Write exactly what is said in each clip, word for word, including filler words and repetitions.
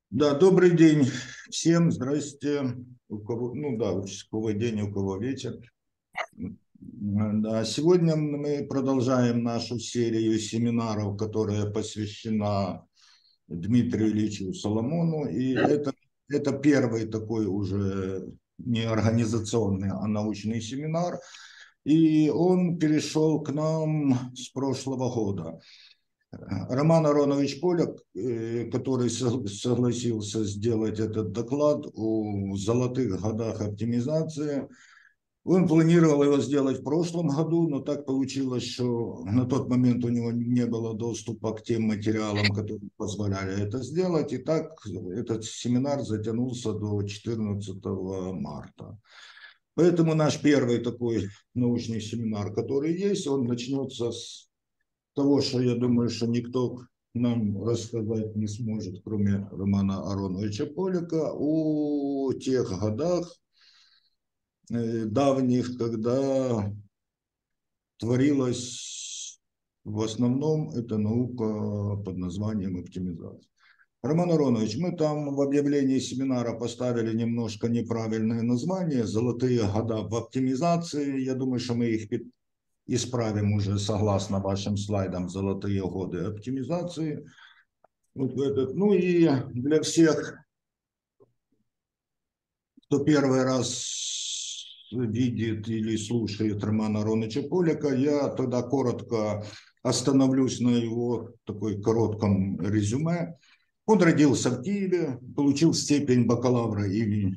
Да, добрый день всем, здрасте. У кого, ну да, участковый день, у кого вечер. Да, сегодня мы продолжаем нашу серию семинаров, которая посвящена Дмитрию Ильичу Соломону. И это, это первый такой уже не организационный, а научный семинар. И он перешел к нам с прошлого года. Роман Аронович Поляк, э, который согласился сделать этот доклад о золотых годах оптимизации, он планировал его сделать в прошлом году, но так получилось, что на тот момент у него не было доступа к тем материалам, которые позволяли это сделать. И так этот семинар затянулся до четырнадцатого марта. Поэтому наш первый такой научный семинар, который есть, он начнется с того, что я думаю, что никто нам рассказать не сможет, кроме Романа Ароновича Поляка, о тех годах э, давних, когда творилась в основном эта наука под названием оптимизация. Роман Аронович, мы там в объявлении семинара поставили немножко неправильное название «Золотые года в оптимизации». Я думаю, что мы их исправим уже согласно вашим слайдам «Золотые годы оптимизации». Вот этот. Ну и для всех, кто первый раз видит или слушает Романа Ароновича Поляка, я тогда коротко остановлюсь на его такой коротком резюме. Он родился в Киеве, получил степень бакалавра и,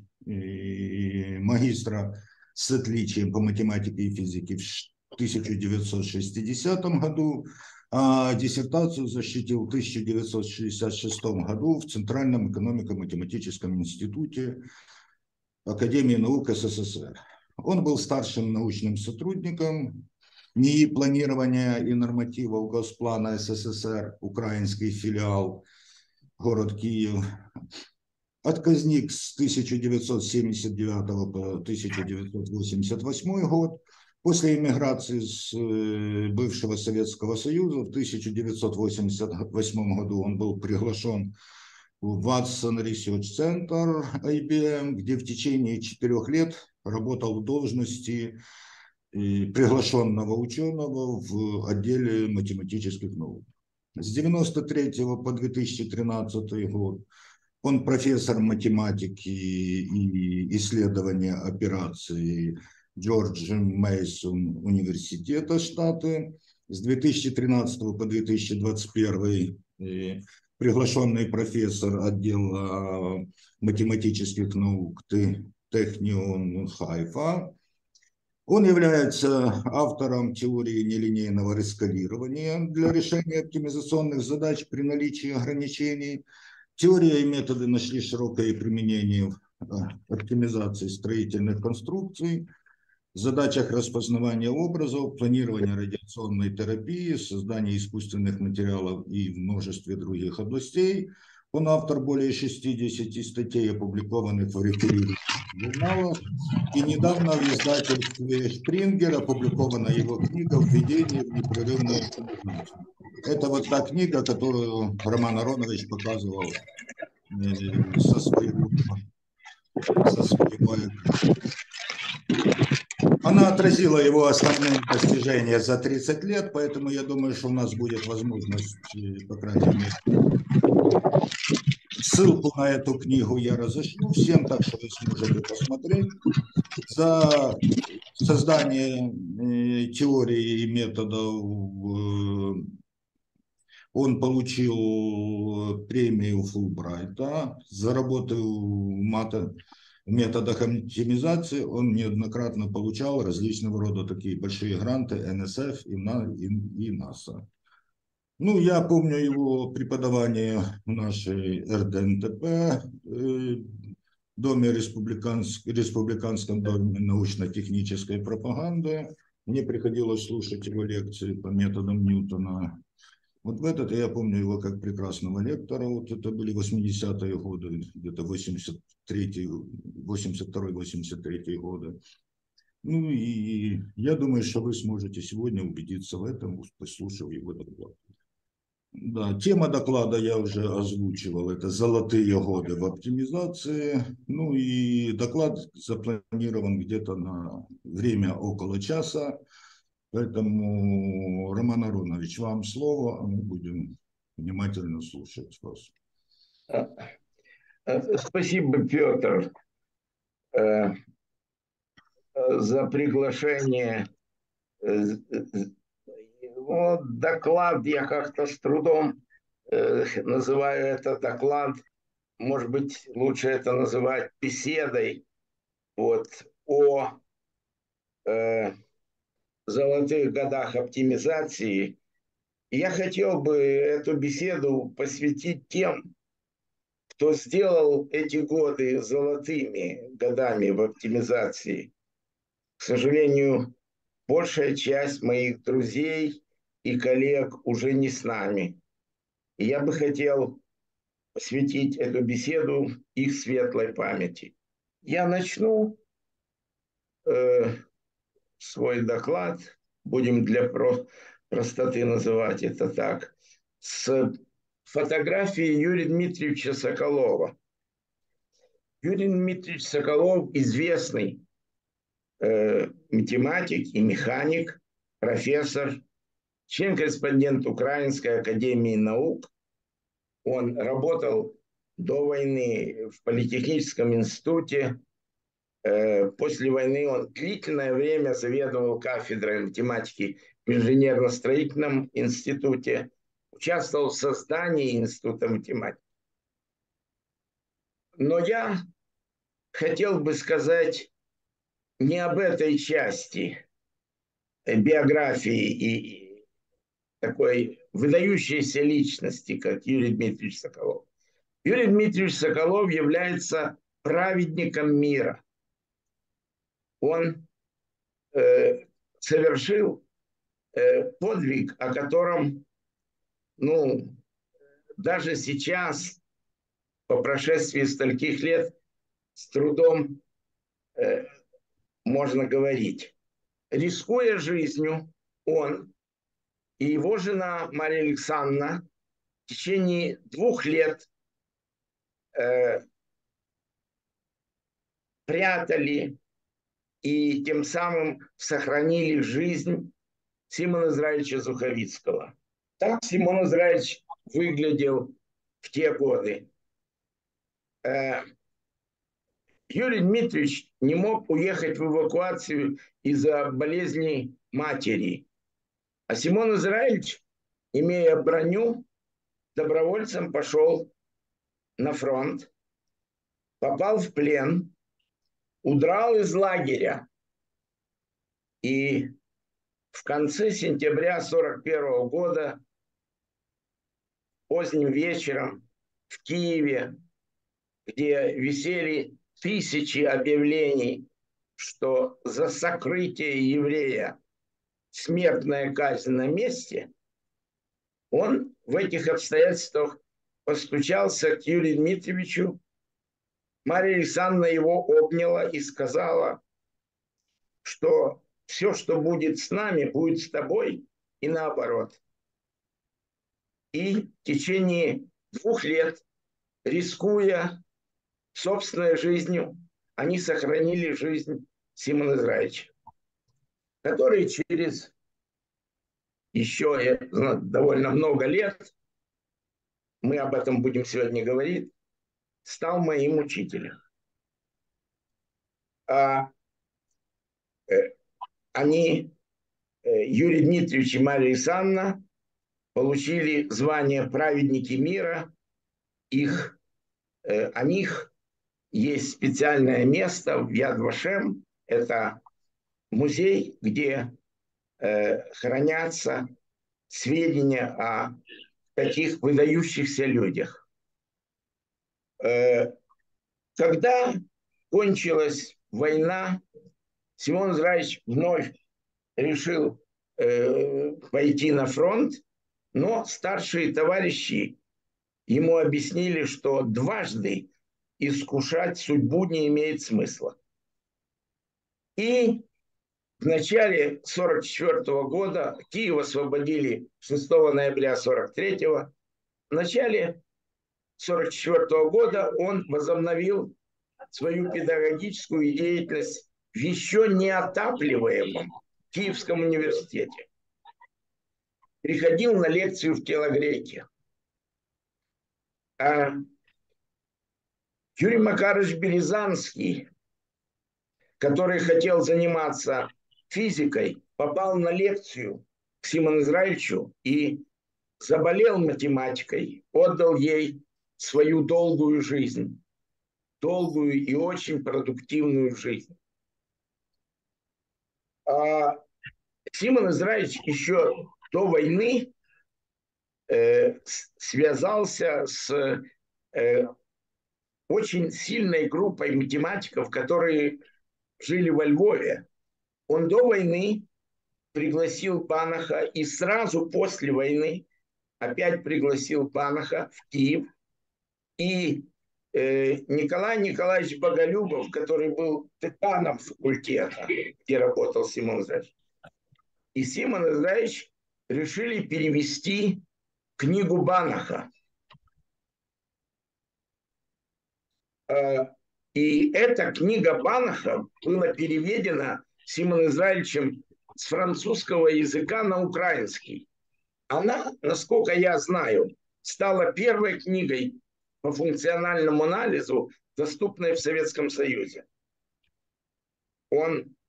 и магистра с отличием по математике и физике в тысяча девятьсот шестидесятом году, а диссертацию защитил в тысяча девятьсот шестьдесят шестом году в Центральном экономико-математическом институте Академии наук СССР. Он был старшим научным сотрудником НИИ планирования и нормативов Госплана СССР, украинский филиал, город Киев. Отказник с тысяча девятьсот семьдесят девятого по тысяча девятьсот восемьдесят восьмой год. После эмиграции с бывшего Советского Союза в тысяча девятьсот восемьдесят восьмом году он был приглашен в Watson Research Center ай би эм, где в течение четырех лет работал в должности приглашенного ученого в отделе математических наук. С девяносто третьего по две тысячи тринадцатый год он профессор математики и исследования операций Джордж Мейсон университета штаты. С две тысячи тринадцатого по две тысячи двадцать первый приглашенный профессор отдела математических наук Технион Хайфа. Он является автором теории нелинейного раскалирования для решения оптимизационных задач при наличии ограничений. Теория и методы нашли широкое применение в оптимизации строительных конструкций, в задачах распознавания образов, планирования радиационной терапии, создания искусственных материалов и в множестве других областей. Он автор более шестидесяти статей, опубликованных в реферированных журналах. И недавно в издательстве «Шпрингер» опубликована его книга «Введение в непрерывную оптимизацию». Это вот та книга, которую Роман Аронович показывал со своего, со своего экрана. Она отразила его основные достижения за тридцать лет, поэтому я думаю, что у нас будет возможность, по крайней мере, ссылку на эту книгу я разошлю всем, так что вы сможете посмотреть. За создание теории и методов он получил премию Фулбрайта за работу в методах оптимизации. Он неоднократно получал различного рода такие большие гранты эн эс эф и НАСА. Ну, я помню его преподавание в нашей эр дэ эн тэ пэ, Доме республиканс... Республиканском доме научно-технической пропаганды. Мне приходилось слушать его лекции по методам Ньютона. Вот в этот я помню его как прекрасного лектора. Вот это были восьмидесятые годы, где-то восемьдесят третий, восемьдесят второй восемьдесят третий годы. Ну и я думаю, что вы сможете сегодня убедиться в этом, послушав его доклад. Да, тема доклада я уже озвучивал, это «Золотые годы в оптимизации». Ну и доклад запланирован где-то на время около часа, поэтому, Роман Аронович, вам слово, а мы будем внимательно слушать вас. Спасибо, Петр, за приглашение. Вот доклад, я как-то с трудом называю это доклад, может быть, лучше это называть беседой вот, о э, золотых годах оптимизации. Я хотел бы эту беседу посвятить тем, кто сделал эти годы золотыми годами в оптимизации. К сожалению, большая часть моих друзей и коллег уже не с нами. И я бы хотел посвятить эту беседу их светлой памяти. Я начну э, свой доклад, будем для про простоты называть это так, с фотографии Юрия Дмитриевича Соколова. Юрий Дмитриевич Соколов известный э, математик и механик, профессор, член-корреспондент Украинской академии наук. Он работал до войны в Политехническом институте. После войны он длительное время заведовал кафедрой математики в инженерно-строительном институте, участвовал в создании института математики. Но я хотел бы сказать не об этой части биографии и такой выдающейся личности, как Юрий Дмитриевич Соколов. Юрий Дмитриевич Соколов является праведником мира. Он э, совершил э, подвиг, о котором, ну, даже сейчас, по прошествии стольких лет, с трудом э, можно говорить. Рискуя жизнью, он и его жена Мария Александровна в течение двух лет э, прятали и тем самым сохранили жизнь Симона Израилевича Зуховицкого. Так Симон Израилевич выглядел в те годы. Юрий Дмитриевич не мог уехать в эвакуацию из-за болезни матери. А Симон Израилевич, имея броню, добровольцем пошел на фронт, попал в плен, удрал из лагеря. И в конце сентября сорок первого года, поздним вечером в Киеве, где висели тысячи объявлений, что за сокрытие еврея смертная казнь на месте, он в этих обстоятельствах постучался к Юрию Дмитриевичу. Мария Александровна его обняла и сказала, что все, что будет с нами, будет с тобой и наоборот. И в течение двух лет, рискуя собственной жизнью, они сохранили жизнь Симона Израилевича, который через еще довольно много лет, мы об этом будем сегодня говорить, стал моим учителем. А, э, они, э, Юрий Дмитриевич и Мария Александровна, получили звание праведники мира. Их, э, о них есть специальное место в Яд Вашем. Это музей, где э, хранятся сведения о таких выдающихся людях. Э, когда кончилась война, Симон Израилевич вновь решил э, пойти на фронт, но старшие товарищи ему объяснили, что дважды искушать судьбу не имеет смысла. И В начале сорок четвёртого года Киев освободили шестого ноября сорок третьего. В начале сорок четвёртого года он возобновил свою педагогическую деятельность в еще неотапливаемом Киевском университете. Приходил на лекцию в телогрейке. А Юрий Макарович Березанский, который хотел заниматься физикой, попал на лекцию к Симону Израильевичу и заболел математикой, отдал ей свою долгую жизнь, долгую и очень продуктивную жизнь. А Симон Израильевич еще до войны э, связался с э, очень сильной группой математиков, которые жили во Львове. Он до войны пригласил Банаха и сразу после войны опять пригласил Банаха в Киев. И э, Николай Николаевич Боголюбов, который был деканом факультета, где работал Симон Израильевич, и Симон Израильевич решили перевести книгу Банаха. И эта книга Банаха была переведена Симоном Израильевичем с французского языка на украинский. Она, насколько я знаю, стала первой книгой по функциональному анализу, доступной в Советском Союзе. Он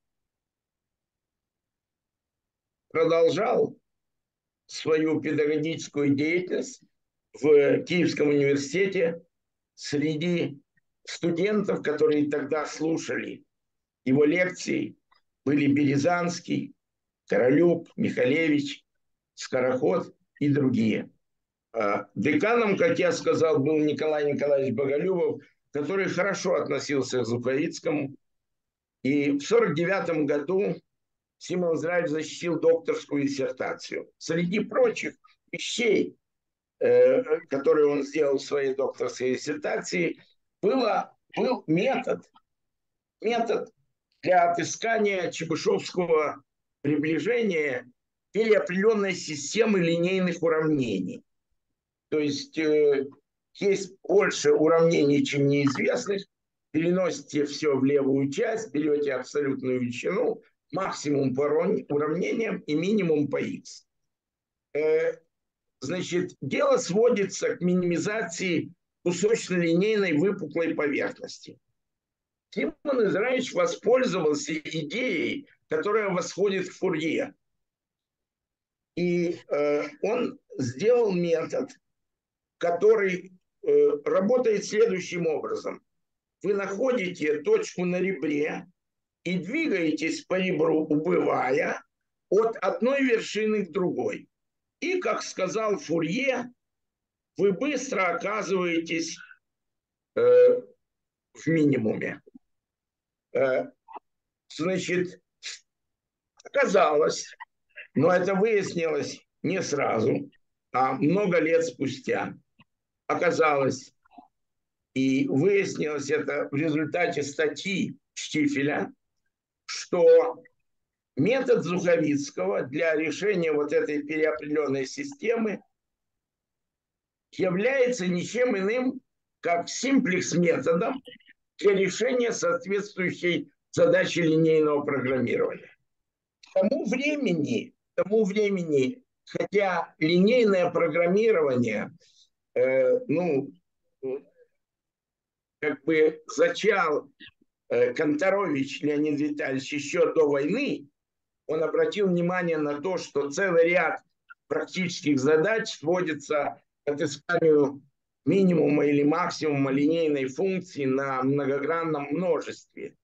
продолжал свою педагогическую деятельность в Киевском университете среди студентов, которые тогда слушали его лекции, были Березанский, Королюк, Михалевич, Скороход и другие. Деканом, как я сказал, был Николай Николаевич Боголюбов, который хорошо относился к Зуковицкому. И в сорок девятом году Симон Израильевич защитил докторскую диссертацию. Среди прочих вещей, которые он сделал в своей докторской диссертации, было, был метод, метод для отыскания чебышевского приближения или определенной системы линейных уравнений. То есть э, есть больше уравнений, чем неизвестных. Переносите все в левую часть, берете абсолютную величину, максимум по уравнениям и минимум по х. Э, значит, дело сводится к минимизации кусочно-линейной выпуклой поверхности. Симон Израильевич воспользовался идеей, которая восходит к Фурье. И э, он сделал метод, который э, работает следующим образом. Вы находите точку на ребре и двигаетесь по ребру, убывая от одной вершины к другой. И, как сказал Фурье, вы быстро оказываетесь э, в минимуме. Э, значит, оказалось, но это выяснилось не сразу, а много лет спустя. Оказалось, и выяснилось это в результате статьи Штифеля, что метод Зуковицкого для решения вот этой переопределенной системы является ничем иным, как симплекс-методом для решения соответствующей задачи линейного программирования. К тому времени, к тому времени, хотя линейное программирование, э, ну, как бы зачал э, Канторович Леонид Витальевич еще до войны, он обратил внимание на то, что целый ряд практических задач сводится к отысканию минимума или максимума линейной функции на многогранном множестве.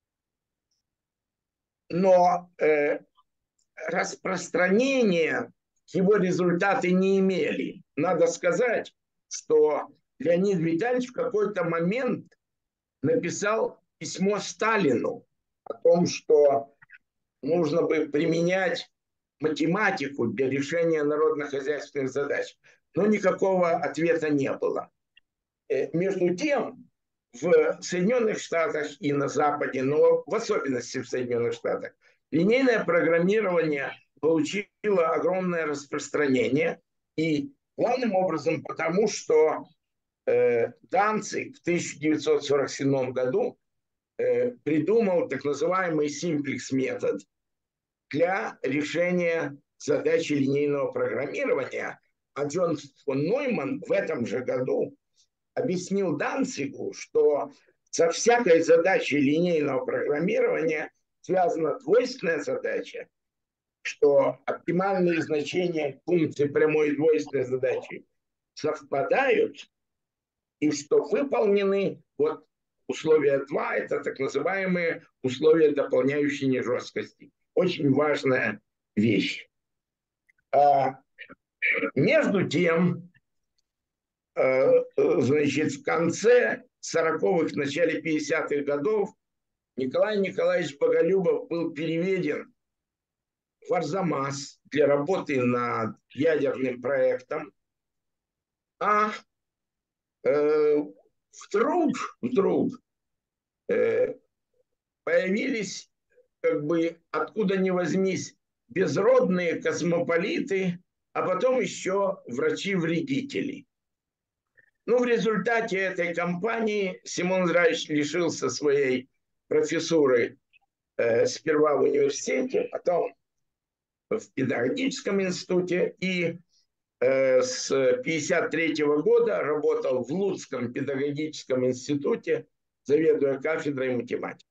Но э, распространения его результаты не имели. Надо сказать, что Леонид Витальевич в какой-то момент написал письмо Сталину о том, что нужно бы применять математику для решения народно-хозяйственных задач. Но никакого ответа не было. Между тем, в Соединенных Штатах и на Западе, но в особенности в Соединенных Штатах, Линейное программирование получило огромное распространение, и главным образом потому, что э, Данциг в тысяча девятьсот сорок седьмом году э, придумал так называемый симплекс метод для решения задачи линейного программирования. А Джон фон Нойман в этом же году объяснил Данцигу, что со всякой задачей линейного программирования связана двойственная задача, что оптимальные значения функций прямой и двойственной задачи совпадают, и что выполнены вот условия два, это так называемые условия дополняющей нежесткости. Очень важная вещь. А между тем, значит, в конце сороковых, начале пятидесятых годов Николай Николаевич Боголюбов был переведен в Арзамас для работы над ядерным проектом, а э, вдруг, вдруг э, появились, как бы откуда ни возьмись, безродные космополиты, а потом еще врачи-вредители. Ну, в результате этой кампании Симон Здравич лишился своей профессуры э, сперва в университете, потом в педагогическом институте, и э, с пятьдесят третьего года работал в Луцком педагогическом институте, заведуя кафедрой математики.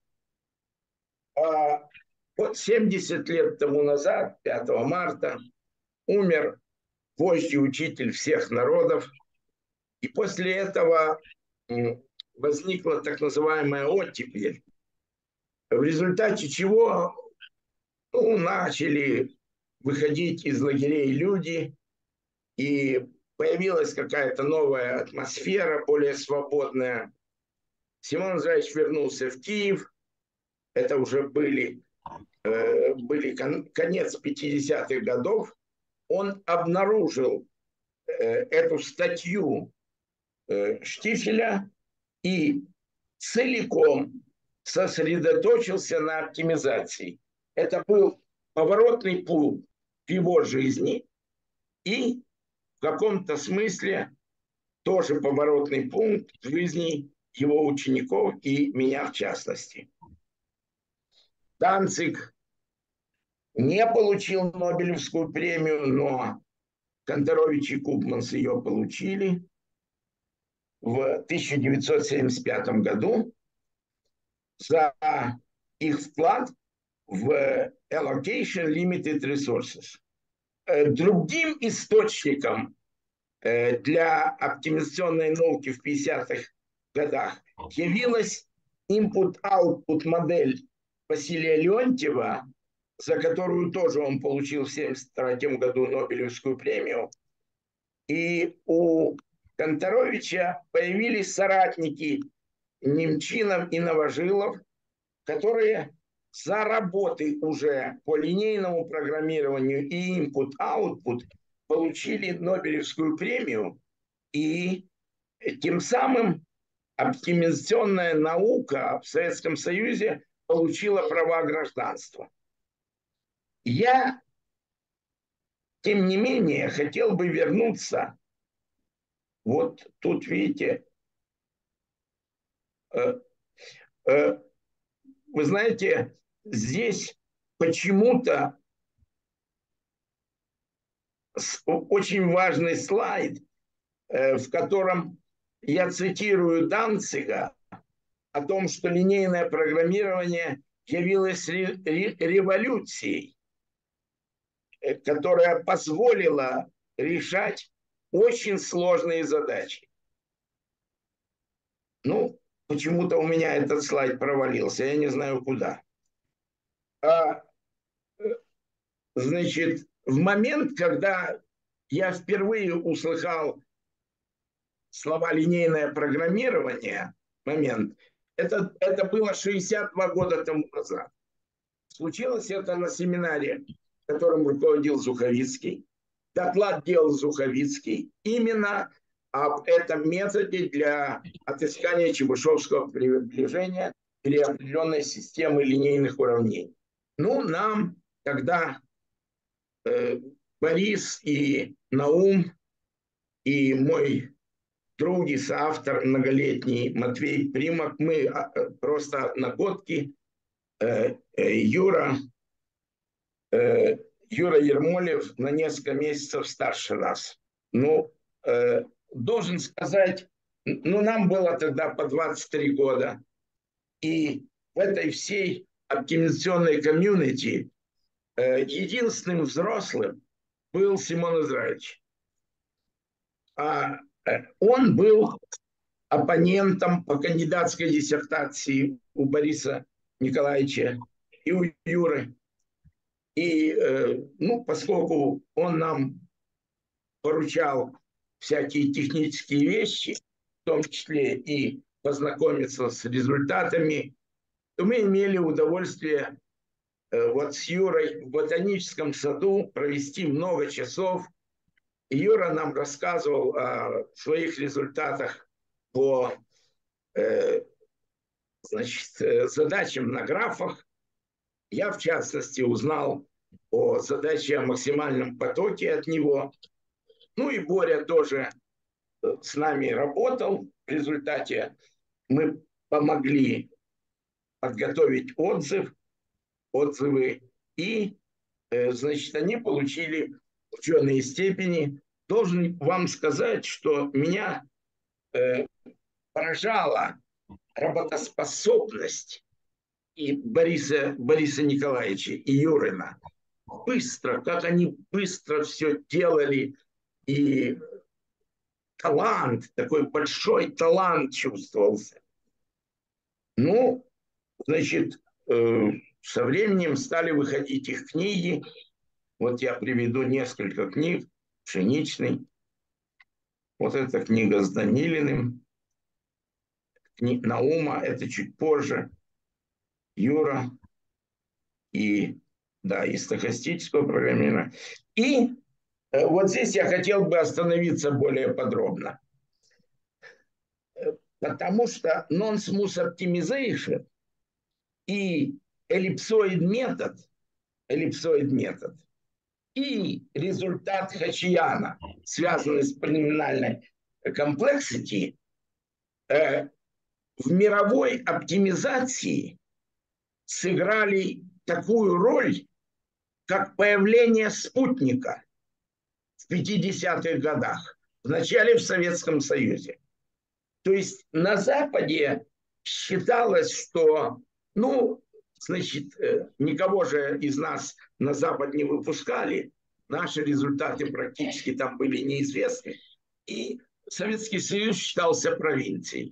А вот семьдесят лет тому назад, пятого марта, умер вождь и учитель всех народов. И после этого возникла так называемая оттепель, в результате чего ну, начали выходить из лагерей люди, и появилась какая-то новая атмосфера, более свободная. Симон Здравич вернулся в Киев. Это уже были, э, были кон, конец пятидесятых годов. Он обнаружил э, эту статью э, Штифеля и целиком сосредоточился на оптимизации. Это был поворотный пункт в его жизни и в каком-то смысле тоже поворотный пункт в жизни его учеников и меня в частности. Данциг не получил Нобелевскую премию, но Канторович и Купманс ее получили в тысяча девятьсот семьдесят пятом году за их вклад в Allocation Limited Resources. Другим источником для оптимизационной науки в пятидесятых годах явилась input-output модель Василия Леонтьева, за которую тоже он получил в семьдесят третьем году Нобелевскую премию. И у Канторовича появились соратники Немчинов и Новожилов, которые за работы уже по линейному программированию и input-output получили Нобелевскую премию, и тем самым оптимизационная наука в Советском Союзе получила права гражданства. Я, тем не менее, хотел бы вернуться. Вот тут, видите, э, э, вы знаете, здесь почему-то очень важный слайд, э, в котором я цитирую Данцига о том, что линейное программирование явилось революцией, которая позволила решать очень сложные задачи. Ну, почему-то у меня этот слайд провалился, я не знаю куда. А, значит, в момент, когда я впервые услыхал слова «линейное программирование», момент, это, это было шестьдесят два года тому назад. Случилось это на семинаре, которым руководил Зуховицкий. Доклад делал Зуховицкий именно об этом методе для отыскания чебышевского приближения или определенной системы линейных уравнений. Ну, нам тогда э, Борис и Наум, и мой друг и соавтор многолетний Матвей Примак, мы просто одногодки, э, э, Юра, э, Юра Ермолев на несколько месяцев старше нас. Ну, э, должен сказать, ну, нам было тогда по двадцать три года. И в этой всей оптимизационной комьюнити э, единственным взрослым был Симон Израильевич. А э, он был оппонентом по кандидатской диссертации у Бориса Николаевича и у Юры. И, э, ну, поскольку он нам поручал всякие технические вещи, в том числе и познакомиться с результатами, то мы имели удовольствие э, вот с Юрой в ботаническом саду провести много часов. И Юра нам рассказывал о своих результатах по э, значит, э, задачам на графах. Я, в частности, узнал о задаче о максимальном потоке от него. Ну и Боря тоже с нами работал. В результате мы помогли подготовить отзыв, отзывы, и, значит, они получили ученые степени. Должен вам сказать, что меня э, поражала работоспособность и Бориса, Бориса Николаевича, и Юрина. Быстро, как они быстро все делали, и талант, такой большой талант чувствовался. Ну, значит, э, со временем стали выходить их книги. Вот я приведу несколько книг. Пшеничный. Вот эта книга с Данилиным. Кни... Наума, это чуть позже. Юра. И, да, и стохастического программирования. И э, вот здесь я хотел бы остановиться более подробно. Потому что non-smooth optimization и эллипсоид метод, эллипсоид метод и результат Хачияна, связанный с полиномиальной complexity, э, в мировой оптимизации сыграли такую роль, как появление спутника в пятидесятых годах, вначале в Советском Союзе. То есть на Западе считалось, что, ну, значит, никого же из нас на Запад не выпускали, наши результаты практически там были неизвестны, и Советский Союз считался провинцией.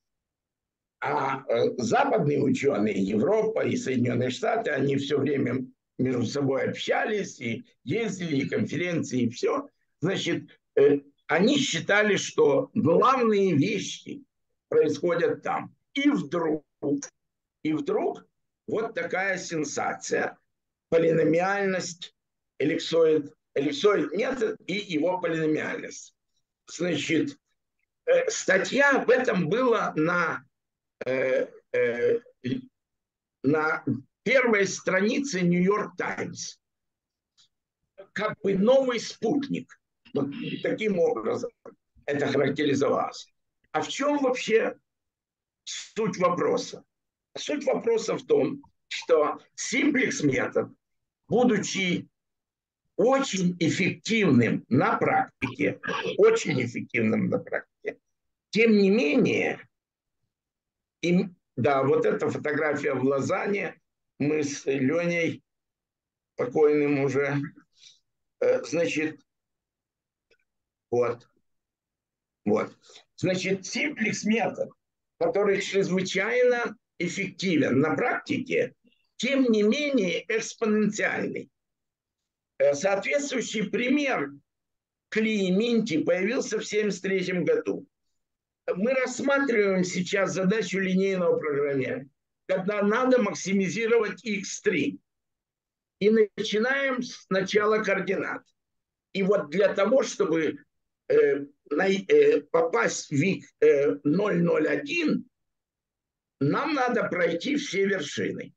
А западные ученые, Европа и Соединенные Штаты, они все время между собой общались и ездили, и конференции, и все. Значит, они считали, что главные вещи происходят там. И вдруг, и вдруг вот такая сенсация. Полиномиальность, эллипсоид, эллипсоид метод и его полиномиальность. Значит, статья об этом была на, э, э, на первой странице Нью-Йорк Таймс. Как бы новый спутник. Вот таким образом это характеризовалось. А в чем вообще суть вопроса? Суть вопроса в том, что симплекс метод, будучи очень эффективным на практике, очень эффективным на практике, тем не менее, им, да, вот эта фотография в Лозанне, мы с Леней, покойным уже, э, значит, вот, вот, значит, симплекс метод, который чрезвычайно эффективен на практике, тем не менее экспоненциальный. Соответствующий пример Кли и Минти появился в семьдесят третьем году. Мы рассматриваем сейчас задачу линейного программирования, когда надо максимизировать икс три. И начинаем с начала координат. И вот для того, чтобы э, э, попасть в вик э, ноль ноль один, нам надо пройти все вершины.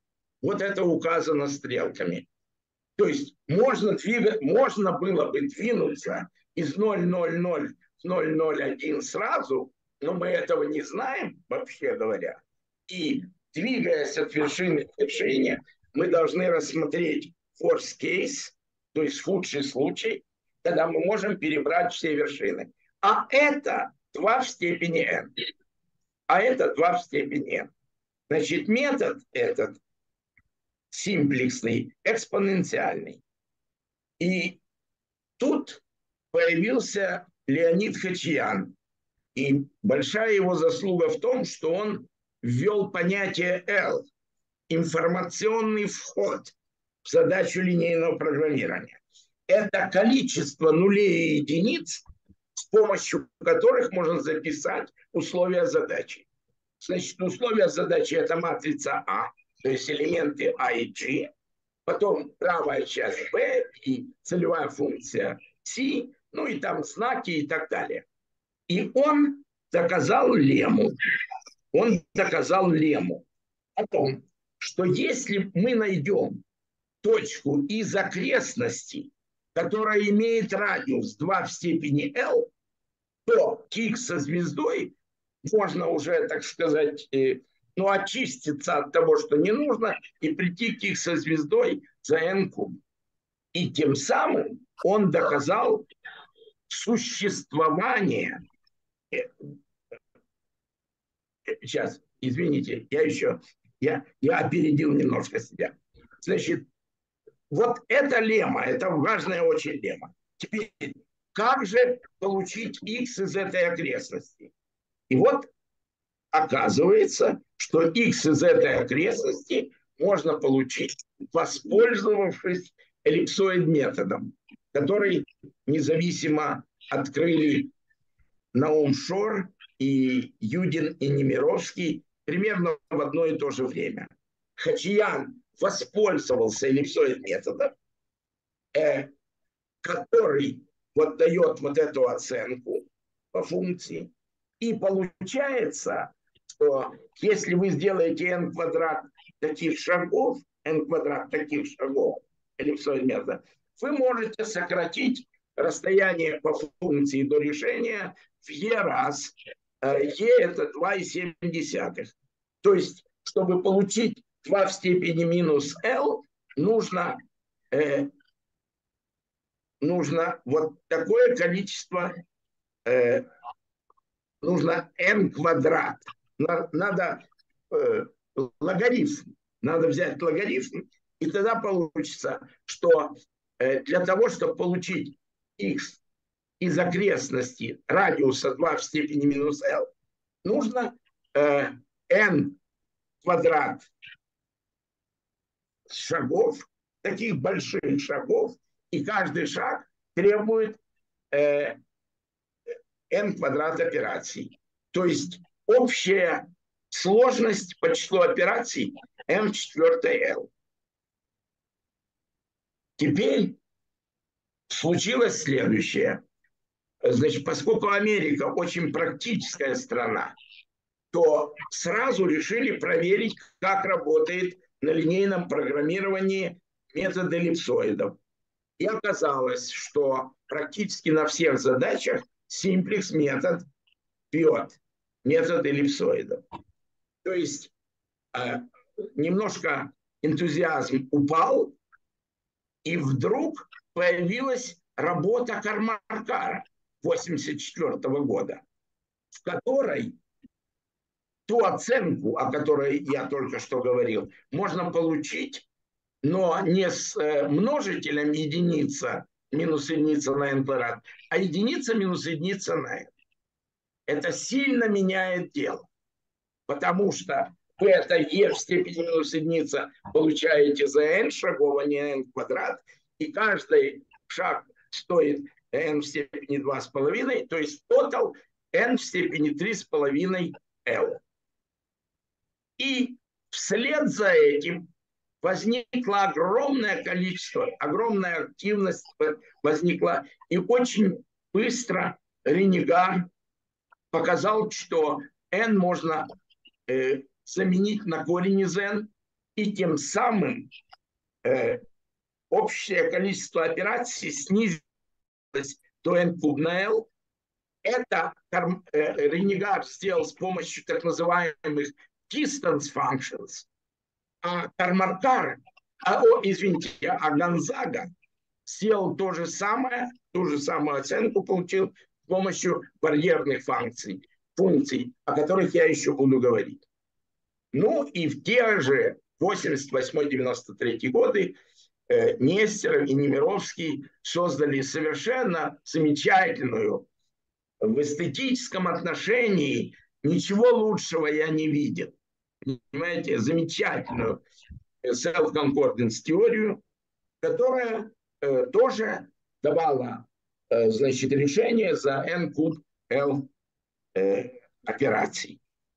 Вот это указано стрелками. То есть можно, двигать, можно было бы двинуться из ноль ноль ноль в ноль ноль один сразу, но мы этого не знаем, вообще говоря. И двигаясь от вершины к вершине, мы должны рассмотреть worst case, то есть худший случай, когда мы можем перебрать все вершины. А это два в степени n. А это два в степени n. Значит, метод этот симплексный, экспоненциальный. И тут появился Леонид Хачиян. И большая его заслуга в том, что он ввел понятие L, информационный вход в задачу линейного программирования. Это количество нулей и единиц, с помощью которых можно записать условия задачи. Значит, условия задачи – это матрица А, то есть элементы А и G, потом правая часть B и целевая функция C, ну и там знаки и так далее. И он доказал лемму, он доказал лемму о том, что если мы найдем точку из окрестностей, которая имеет радиус два в степени L, то кик со звездой можно уже, так сказать, ну, очиститься от того, что не нужно, и прийти к их со звездой за n куб. И тем самым он доказал существование. Сейчас, извините, я еще, я, я опередил немножко себя. Значит, вот эта лемма, это важная очень лемма. Теперь, как же получить x из этой окрестности? И вот оказывается, что x из этой окрестности можно получить, воспользовавшись эллипсоид методом, который независимо открыли Наум Шор и Юдин и Немировский примерно в одно и то же время. Хачиян воспользовался эллипсоид методом, э, который вот дает вот эту оценку по функции. И получается, что если вы сделаете n квадрат таких шагов, n квадрат таких шагов, эллипсоид метода, вы можете сократить расстояние по функции до решения в e раз. e это два и семь десятых. То есть, чтобы получить два в степени минус l, нужно, э, нужно вот такое количество, э, нужно n квадрат. Надо э, логарифм. Надо взять логарифм, и тогда получится, что э, для того, чтобы получить x из окрестности радиуса два в степени минус l, нужно э, n квадрат шагов, таких больших шагов, и каждый шаг требует э, n квадрат операций. То есть общая сложность по числу операций m в четвертой l. Теперь случилось следующее. Значит, поскольку Америка очень практическая страна, то сразу решили проверить, как работает на линейном программировании метод эллипсоидов. И оказалось, что практически на всех задачах симплекс метод пьет метод эллипсоидов. То есть э, немножко энтузиазм упал, и вдруг появилась работа Кармаркара восемьдесят четвёртого года, в которой ту оценку, о которой я только что говорил, можно получить, но не с множителем единица минус единица на n квадрат, а единица минус единица на n. Это сильно меняет дело, потому что вы это e в степени минус единица получаете за n шагов, а не n квадрат, и каждый шаг стоит n в степени два с половиной, то есть total n в степени три с половиной l. И вслед за этим возникло огромное количество, огромная активность возникла, и очень быстро Ренегар показал, что n можно э, заменить на корень из n, и тем самым э, общее количество операций снизилось до n куб на L. Это э, Ренегар сделал с помощью так называемых distance functions, а Кармаркар, а, о, извините, а Гонзага сделал то же самое, ту же самую оценку получил с помощью барьерных функций, функций, о которых я еще буду говорить. Ну и в те же восемьдесят восьмой — девяносто третий годы э, Нестеров и Немировский создали совершенно замечательную, в эстетическом отношении ничего лучшего я не видел. Понимаете, замечательную self-concordance теорию, которая э, тоже давала э, значит, решение за n куб L э, операций.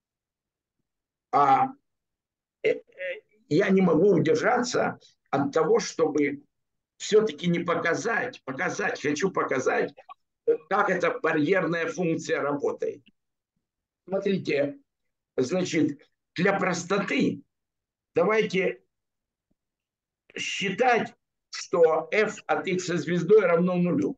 А э, э, я не могу удержаться от того, чтобы все-таки не показать, показать, хочу показать, как эта барьерная функция работает. Смотрите, значит, для простоты давайте считать, что f от x со звездой равно нулю.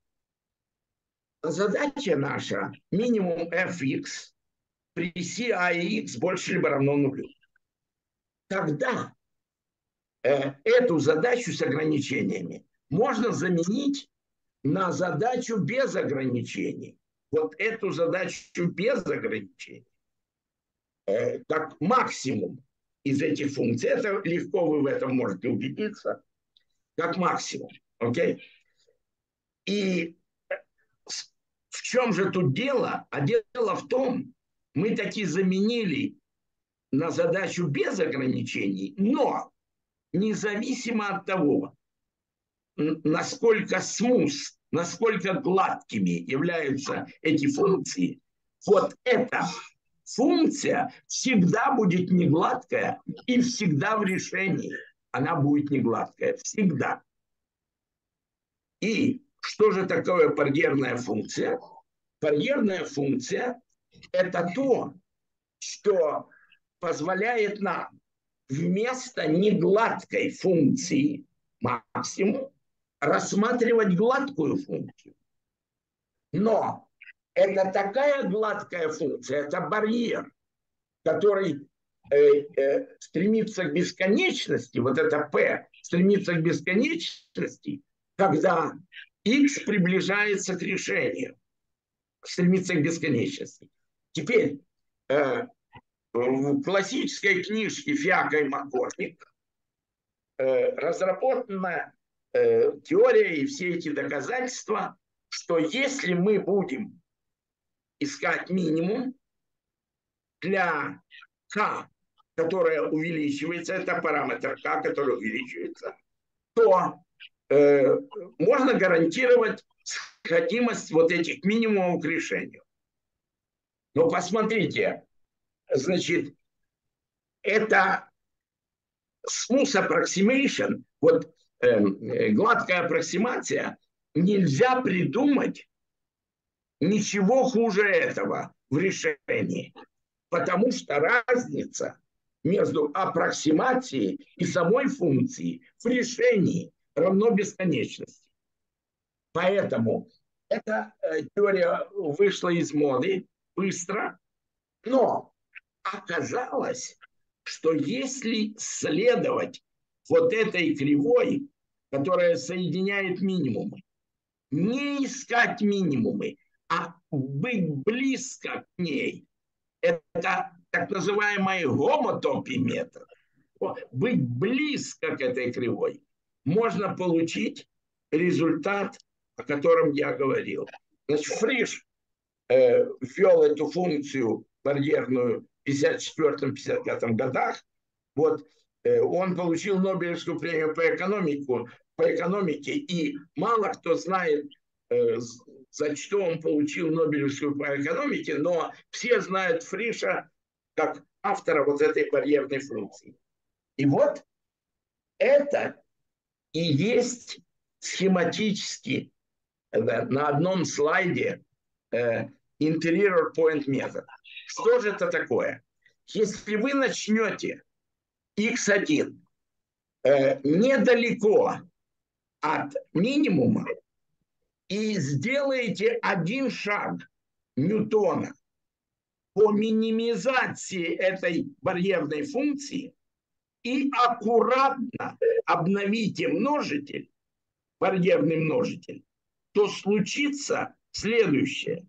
Задача наша минимум fx при c i x больше либо равно нулю. Тогда э, эту задачу с ограничениями можно заменить на задачу без ограничений. Вот эту задачу без ограничений, э, как максимум из этих функций. Это легко, вы в этом можете убедиться, как максимум. Окей? И в чем же тут дело? А дело в том, мы таки заменили на задачу без ограничений, но независимо от того, насколько смус, насколько гладкими являются эти функции, вот эта функция всегда будет не гладкая и всегда в решении она будет не гладкая. Всегда. И что же такое барьерная функция? Барьерная функция – это то, что позволяет нам вместо негладкой функции максимум рассматривать гладкую функцию. Но это такая гладкая функция, это барьер, который э, э, стремится к бесконечности, вот это p стремится к бесконечности, когда x приближается к решению, стремится к бесконечности. Теперь э, в классической книжке Фиака и Маккормик э, разработана э, теория и все эти доказательства, что если мы будем искать минимум для k, которая увеличивается, это параметр k, который увеличивается, то э, можно гарантировать сходимость вот этих минимумов к решению. Но посмотрите, значит, это smooth approximation, вот э, гладкая аппроксимация, нельзя придумать ничего хуже этого в решении, потому что разница между аппроксимацией и самой функцией в решении равно бесконечности. Поэтому эта э, теория вышла из моды быстро, но оказалось, что если следовать вот этой кривой, которая соединяет минимумы, не искать минимумы, а быть близко к ней, это так называемый гомотопий метод, быть близко к этой кривой, можно получить результат, о котором я говорил. Значит, Фриш э, ввел эту функцию барьерную в пятьдесят четвёртом — пятьдесят пятом годах. Вот, э, он получил Нобелевскую премию по, экономику, по экономике, и мало кто знает, э, за что он получил Нобелевскую по экономике, но все знают Фриша как автора вот этой барьерной функции. И вот это и есть схематически да, на одном слайде э, interior point method. Что же это такое? Если вы начнете икс один э, недалеко от минимума и сделаете один шаг Ньютона по минимизации этой барьерной функции и аккуратно обновите множитель, барьерный множитель, то случится следующее.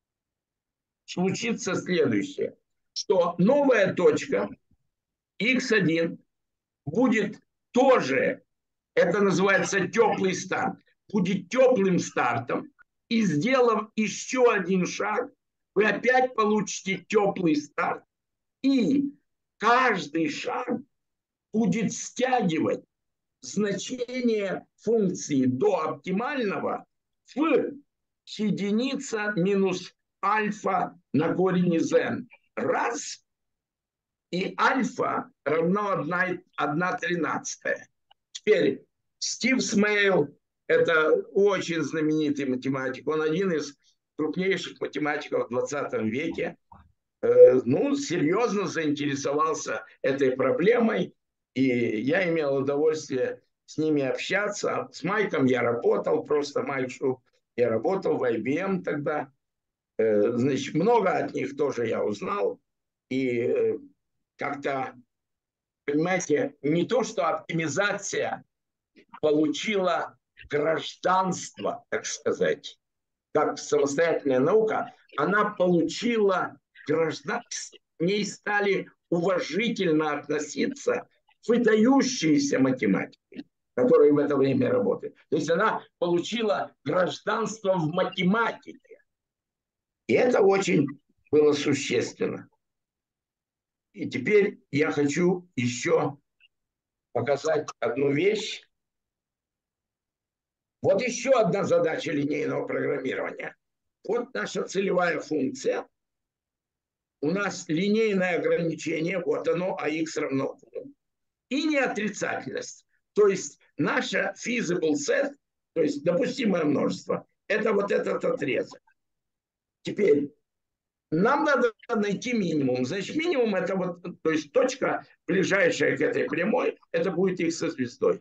Случится следующее, что новая точка икс один будет тоже, это называется теплый старт, будет теплым стартом, и сделав еще один шаг, вы опять получите теплый старт, и каждый шаг будет стягивать значение функции до оптимального в единица минус альфа на корень из n. Раз. И альфа равно одна тринадцатая. Теперь Стив Смейл – это очень знаменитый математик. Он один из крупнейших математиков в двадцатом веке. Ну, серьезно заинтересовался этой проблемой. И я имел удовольствие с ними общаться. С Майком я работал, просто Майк Шуб. Я работал в ай би эм тогда. Значит, много от них тоже я узнал. И как-то, понимаете, не то, что оптимизация получила гражданство, так сказать, как самостоятельная наука, она получила гражданство, к ней стали уважительно относиться выдающиеся математики, которые в это время работают. То есть она получила гражданство в математике. И это очень было существенно. И теперь я хочу еще показать одну вещь. Вот еще одна задача линейного программирования. Вот наша целевая функция. У нас линейное ограничение, вот оно, ах равно q. И неотрицательность. То есть наша feasible set, то есть допустимое множество, это вот этот отрезок. Теперь нам надо найти минимум. Значит, минимум это вот, то есть точка, ближайшая к этой прямой, это будет х со звездой.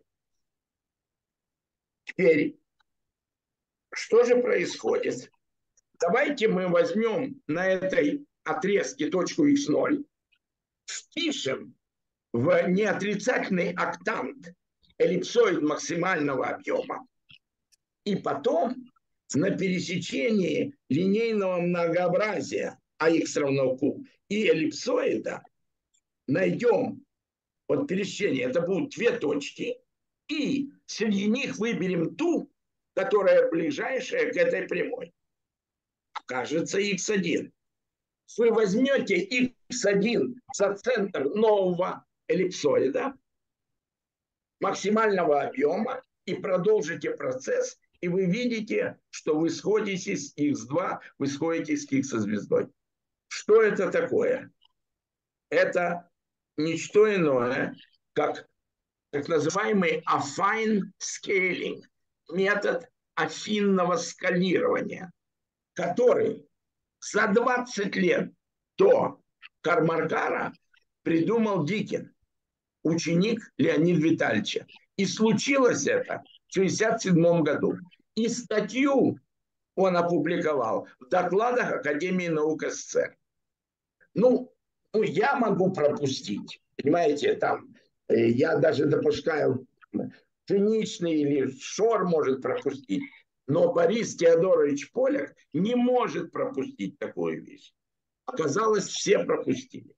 Теперь, что же происходит? Давайте мы возьмем на этой отрезке точку икс ноль, впишем в неотрицательный октант эллипсоид максимального объема, и потом на пересечении линейного многообразия ах равно q и эллипсоида найдем вот пересечение, это будут две точки, и среди них выберем ту, которая ближайшая к этой прямой. Окажется икс один. Вы возьмете икс один за центр нового эллипсоида максимального объема и продолжите процесс, и вы видите, что вы сходитесь с икс два, вы сходитесь с х со звездой. Что это такое? Это ничто иное, как так называемый affine scaling, метод афинного скалирования, который за двадцать лет до Кармаркара придумал Дикин, ученик Леонида Витальевича. И случилось это в шестьдесят седьмом году. И статью он опубликовал в докладах Академии наук СССР. Ну, ну я могу пропустить. Понимаете, там я даже допускаю, Пшеничный или Шор может пропустить. Но Борис Теодорович Поляк не может пропустить такую вещь. Оказалось, все пропустили.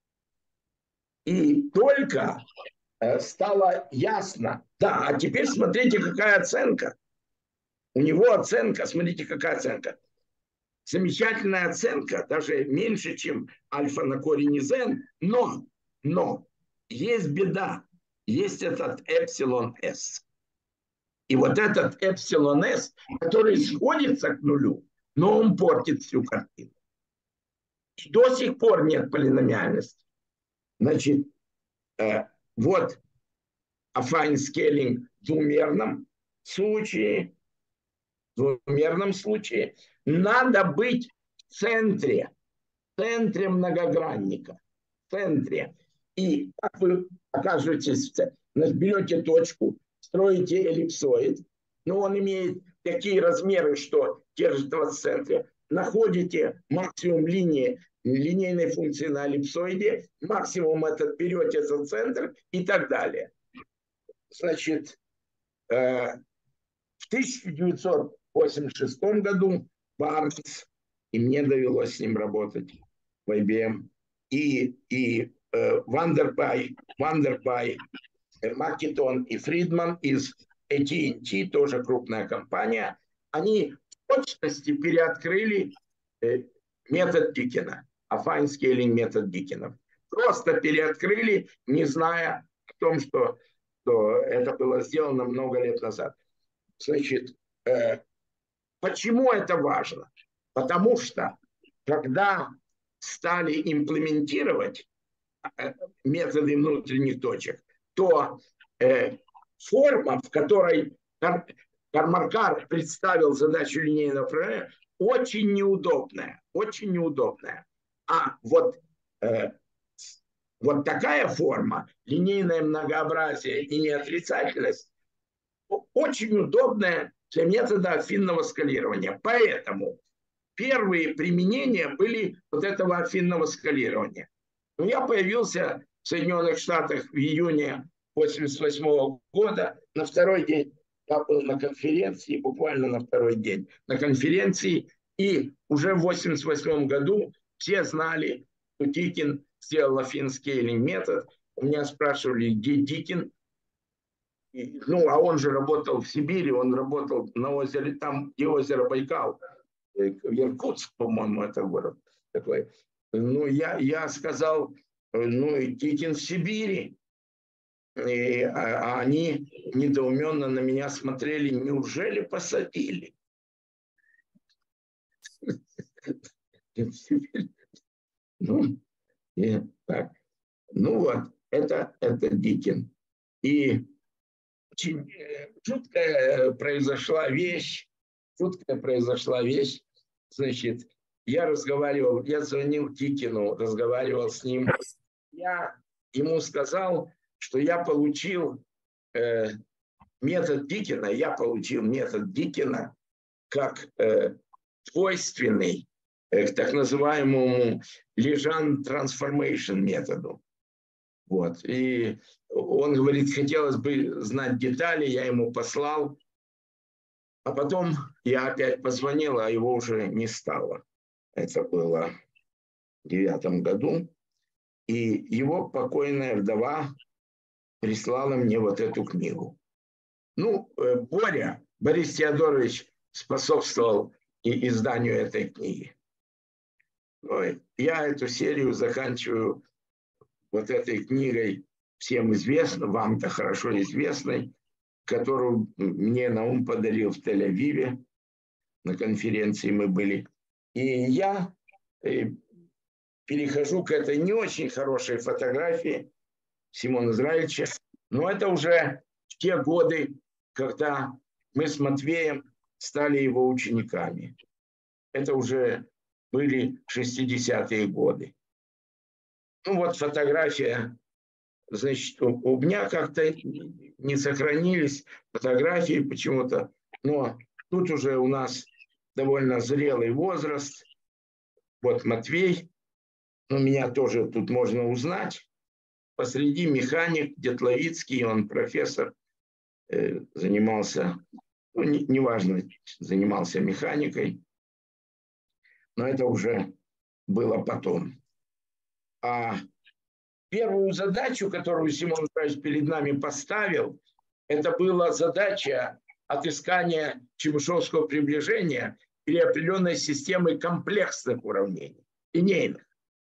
И только стало ясно. Да, а теперь смотрите, какая оценка. У него оценка, смотрите, какая оценка. Замечательная оценка, даже меньше, чем альфа на корень из n, но, но есть беда. Есть этот эпсилон s. И вот этот эпсилон s, который сходится к нулю, но он портит всю картину. И до сих пор нет полиномиальности. Значит, э, вот affine scaling в двумерном случае, в двумерном случае надо быть в центре, в центре многогранника, в центре. И как вы оказываетесь, берете точку, строите эллипсоид, но он имеет такие размеры, что держится в центре, находите максимум линии, линейной функции на эллипсоиде, максимум этот берете за центр и так далее. Значит, в тысяча девятьсот восемьдесят шестом году Барнс, и мне довелось с ним работать в ай би эм, и, и э, Вандербай, Вандербай, Маккетон и Фридман из эй ти энд ти, тоже крупная компания, они в точности переоткрыли э, метод Диккена, affine scaling метод Диккена. Просто переоткрыли, не зная о том, что, что это было сделано много лет назад. Значит, э, почему это важно? Потому что, когда стали имплементировать э, методы внутренних точек, то э, форма, в которой Кар- Кармаркар представил задачу линейного уравнения, очень неудобная, очень неудобная. А вот, э, вот такая форма, линейное многообразие и неотрицательность, очень удобная для метода афинного скалирования. Поэтому первые применения были вот этого афинного скалирования. Но я появился в Соединенных Штатах в июне восемьдесят восьмого года. На второй день я был на конференции, буквально на второй день на конференции. И уже в восемьдесят восьмом году все знали, что Диккен сделал affine scaling метод. У меня спрашивали, где Диккен? Ну, а он же работал в Сибири, он работал на озере, там, где озеро Байкал, Иркутск, по-моему, это город такой. Ну, я, я сказал, ну, Диккен в Сибири. И, а, а они недоуменно на меня смотрели, неужели посадили? Ну, и так. Ну вот, это, это Диккен. И жуткая произошла вещь, жуткая произошла вещь, значит, я разговаривал, я звонил Диккену, разговаривал с ним, я ему сказал, что я получил э, метод Диккена, я получил метод Диккена как э, свойственный э, к так называемому Лежан Transformation методу. Вот. И он говорит, хотелось бы знать детали, я ему послал. А потом я опять позвонил, а его уже не стало. Это было в девятом году. И его покойная вдова прислала мне вот эту книгу. Ну, Боря, Борис Теодорович способствовал и изданию этой книги. Ну, я эту серию заканчиваю вот этой книгой, всем известной, вам-то хорошо известной, которую мне Наум подарил в Тель-Авиве. На конференции мы были. И я перехожу к этой не очень хорошей фотографии Симона Израильевича. Но это уже в те годы, когда мы с Матвеем стали его учениками. Это уже были шестидесятые годы. Ну вот фотография, значит, у, у меня как-то не сохранились фотографии почему-то, но тут уже у нас довольно зрелый возраст. Вот Матвей, ну меня тоже тут можно узнать. Посреди механик Детловицкий, он профессор, э, занимался, ну не, неважно, занимался механикой, но это уже было потом. А первую задачу, которую Симон Израильевич перед нами поставил, это была задача отыскания чебышевского приближения или определенной системы комплексных уравнений, линейных.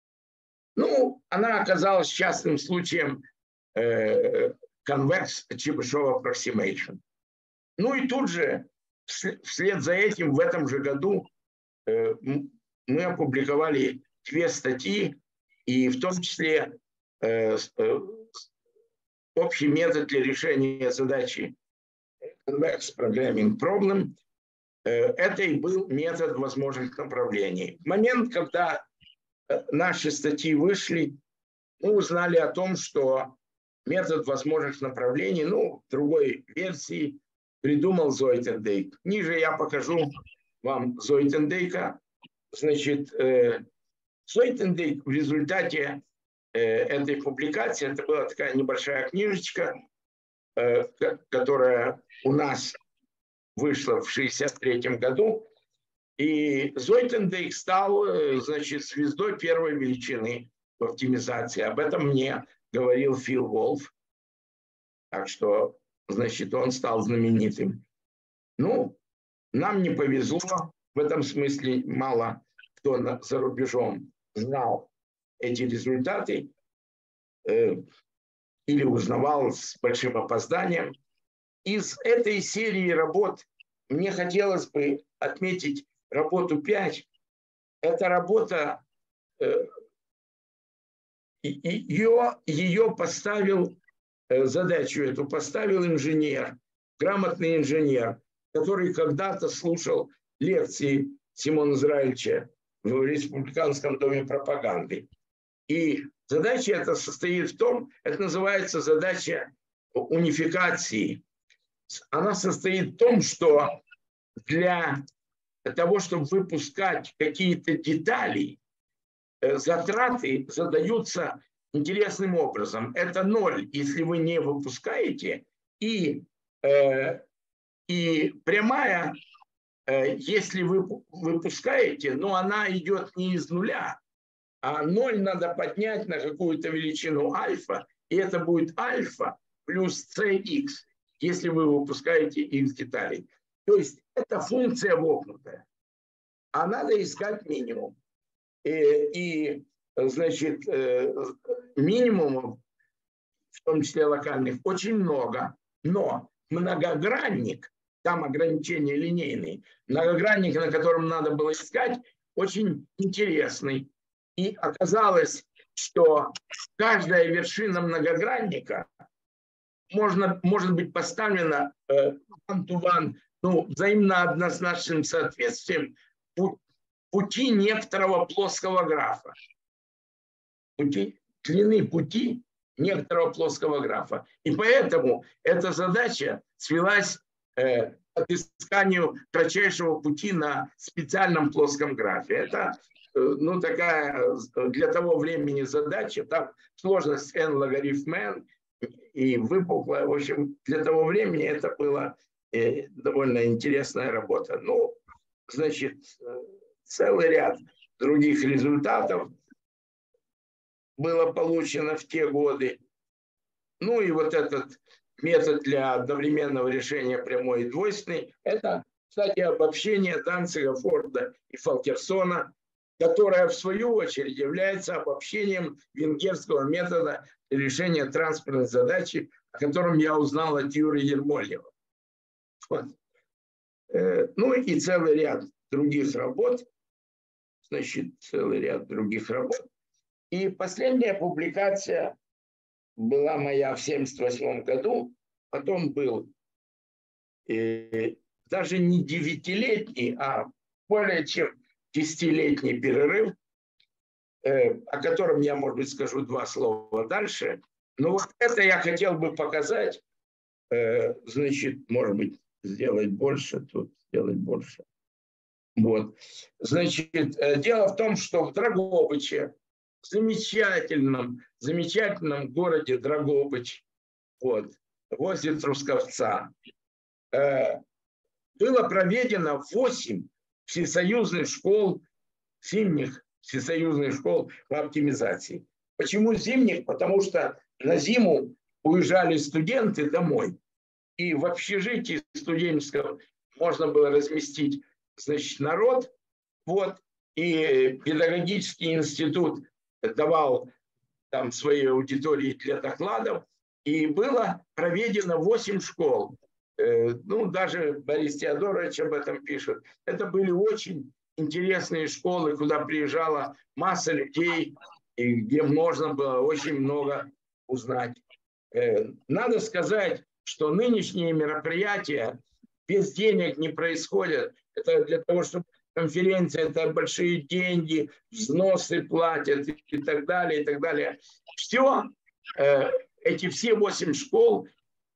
Ну, она оказалась частным случаем э, convex Chebyshev approximation. Ну и тут же, вслед за этим, в этом же году э, мы опубликовали две статьи, и в том числе э, э, общий метод для решения задачи Convex Programming Problem. Э, это и был метод возможных направлений. В момент, когда наши статьи вышли, мы узнали о том, что метод возможных направлений, ну, другой версии, придумал Зойтендейк. Ниже я покажу вам Зойтендейка. Значит, э, Зойтендейк в результате э, этой публикации, это была такая небольшая книжечка, э, которая у нас вышла в шестьдесят третьем году, и Зойтендейк стал, э, значит, звездой первой величины в оптимизации. Об этом мне говорил Фил Волф. Так что, значит, он стал знаменитым. Ну, нам не повезло. В этом смысле мало кто на, за рубежом знал эти результаты э, или узнавал с большим опозданием. Из этой серии работ мне хотелось бы отметить работу пять. Эта работа, э, ее, ее поставил, э, задачу эту поставил инженер, грамотный инженер, который когда-то слушал лекции Симона Израильевича в Республиканском доме пропаганды. И задача эта состоит в том, это называется задача унификации. Она состоит в том, что для того, чтобы выпускать какие-то детали, затраты задаются интересным образом. Это ноль, если вы не выпускаете, и, э, и прямая, э, если вы выпускаете, но она идет не из нуля, а ноль надо поднять на какую-то величину альфа, и это будет альфа плюс cx, если вы выпускаете x деталей. То есть это функция вогнутая. А надо искать минимум. И, и значит, минимумов, в том числе локальных, очень много. Но многогранник, там ограничения линейные, многогранник, на котором надо было искать, очень интересный. И оказалось, что каждая вершина многогранника можно, может быть поставлена one-to-one, ну, взаимно однозначным соответствием пути некоторого плоского графа. Пути, длины пути некоторого плоского графа. И поэтому эта задача свелась э, к отысканию кратчайшего пути на специальном плоском графе. Это э, ну, такая для того времени задача. Там сложность n логарифм n и выпуклая. В общем, для того времени это была э, довольно интересная работа. Ну, значит, целый ряд других результатов было получено в те годы. Ну и вот этот метод для одновременного решения прямой и двойственной, это, кстати, обобщение Данцига, Форда и Фалкерсона, которое в свою очередь является обобщением венгерского метода решения транспортной задачи, о котором я узнал от Юрия Ермольева. Вот. Ну и целый ряд других работ. Значит, целый ряд других работ. И последняя публикация была моя в семьдесят восьмом году. Потом был э, даже не девятилетний, а более чем десятилетний перерыв, э, о котором я, может быть, скажу два слова дальше. Но вот это я хотел бы показать. Э, значит, может быть, сделать больше тут, сделать больше. Вот. Значит, дело в том, что в Драгобыче, в замечательном, замечательном городе Драгобыч, вот, возле Трусковца, э, было проведено восемь всесоюзных школ, зимних всесоюзных школ по оптимизации. Почему зимних? Потому что на зиму уезжали студенты домой. И в общежитии студенческом можно было разместить, значит, народ, вот, и педагогический институт давал там свои аудитории для докладов, и было проведено восемь школ. Ну, даже Борис Теодорович об этом пишет. Это были очень интересные школы, куда приезжала масса людей, и где можно было очень много узнать. Надо сказать, что нынешние мероприятия без денег не происходят. Это для того, чтобы конференция, это большие деньги, взносы платят и так далее, и так далее. Все, эти все восемь школ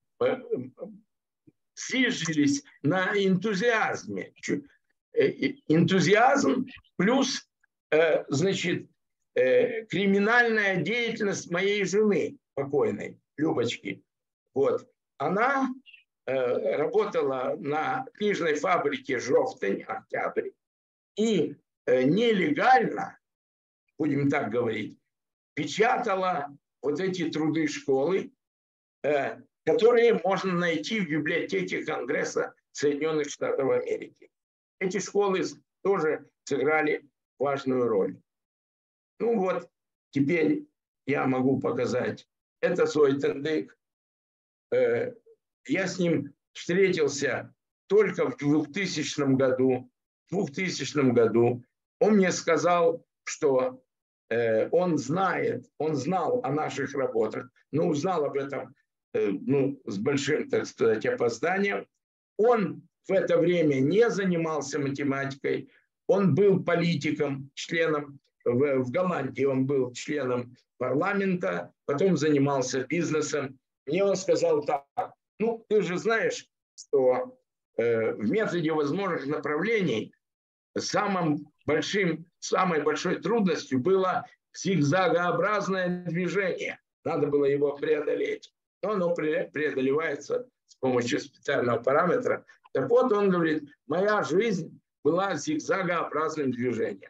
сижились на энтузиазме. Энтузиазм плюс, значит, криминальная деятельность моей жены покойной, Любочки. Вот. Она работала на книжной фабрике «Жовтень», «Октябрь», и нелегально, будем так говорить, печатала вот эти труды школы, которые можно найти в библиотеке Конгресса Соединенных Штатов Америки. Эти школы тоже сыграли важную роль. Ну вот, теперь я могу показать. Это Сойтендейк. Я с ним встретился только в двухтысячном году. В двухтысячном году он мне сказал, что он знает, он знал о наших работах, но узнал об этом ну, с большим, так сказать, опозданием. Он в это время не занимался математикой, он был политиком, членом, в, в Голландии он был членом парламента, потом занимался бизнесом. Мне он сказал так: ну, ты же знаешь, что э, в методе возможных направлений самым большим, самой большой трудностью было зигзагообразное движение. Надо было его преодолеть. Но оно преодолевается с помощью специального параметра. Так вот, он говорит, моя жизнь была зигзагообразным движением.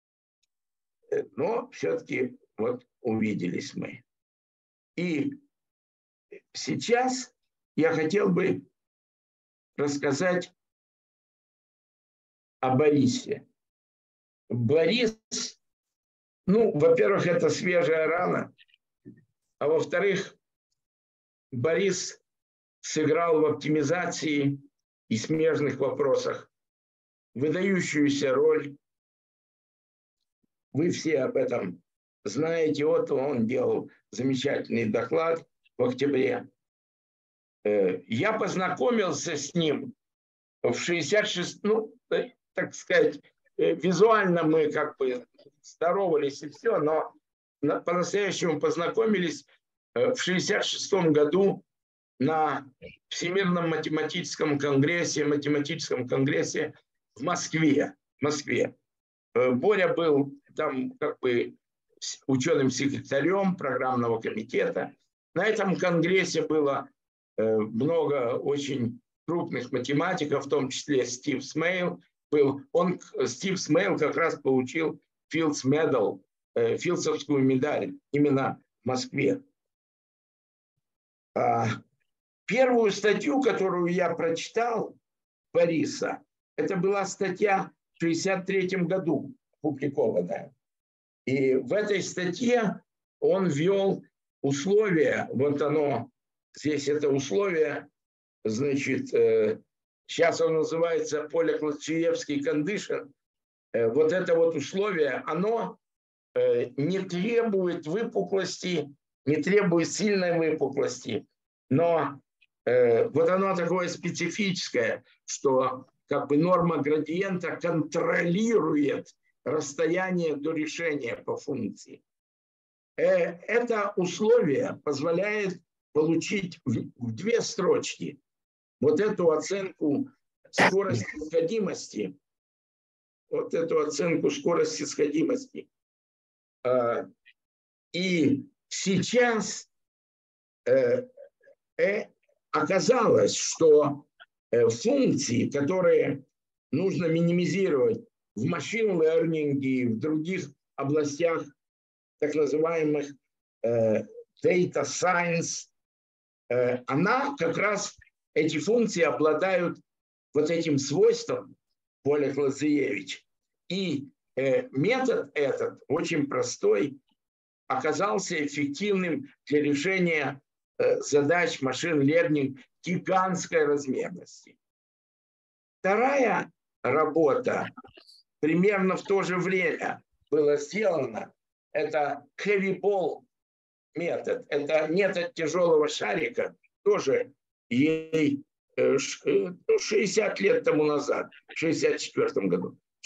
Но все-таки вот увиделись мы. И сейчас я хотел бы рассказать о Борисе. Борис, ну, во-первых, это свежая рана, а во-вторых, Борис сыграл в оптимизации и смежных вопросах выдающуюся роль. Вы все об этом знаете. Вот он делал замечательный доклад в октябре. Я познакомился с ним в шестьдесят шестом, ну, так сказать, визуально мы как бы здоровались и все, но по-настоящему познакомились в шестьдесят шестом году на Всемирном математическом конгрессе, математическом конгрессе в Москве. В Москве. Боря был там как бы ученым секретарем программного комитета. На этом конгрессе было много очень крупных математиков, в том числе Стив Смейл. Был. Он, Стив Смейл как раз получил Филдс Медал, Филдсовскую медаль именно в Москве. Первую статью, которую я прочитал Бориса, это была статья в шестьдесят третьем году опубликованная. И в этой статье он ввел условия, вот оно, здесь это условие, значит, сейчас он называется Поляк-Лоджиевский кондишн. Вот это вот условие, оно не требует выпуклости, не требует сильной выпуклости, но э, вот оно такое специфическое, что как бы норма градиента контролирует расстояние до решения по функции. Э, это условие позволяет получить в, в две строчки вот эту оценку скорости сходимости, вот эту оценку скорости сходимости. Э, и сейчас э, э, оказалось, что э, функции, которые нужно минимизировать в машин-лернинге и в других областях так называемых э, data science, э, она как раз, эти функции обладают вот этим свойством, Поляк-Лоджиевич. И э, метод этот, очень простой, оказался эффективным для решения э, задач машин-лернинг гигантской размерности. Вторая работа примерно в то же время была сделана. Это heavy ball метод. Это метод тяжелого шарика. Тоже ей э, шестьдесят лет тому назад, в шестьдесят четвёртом году. В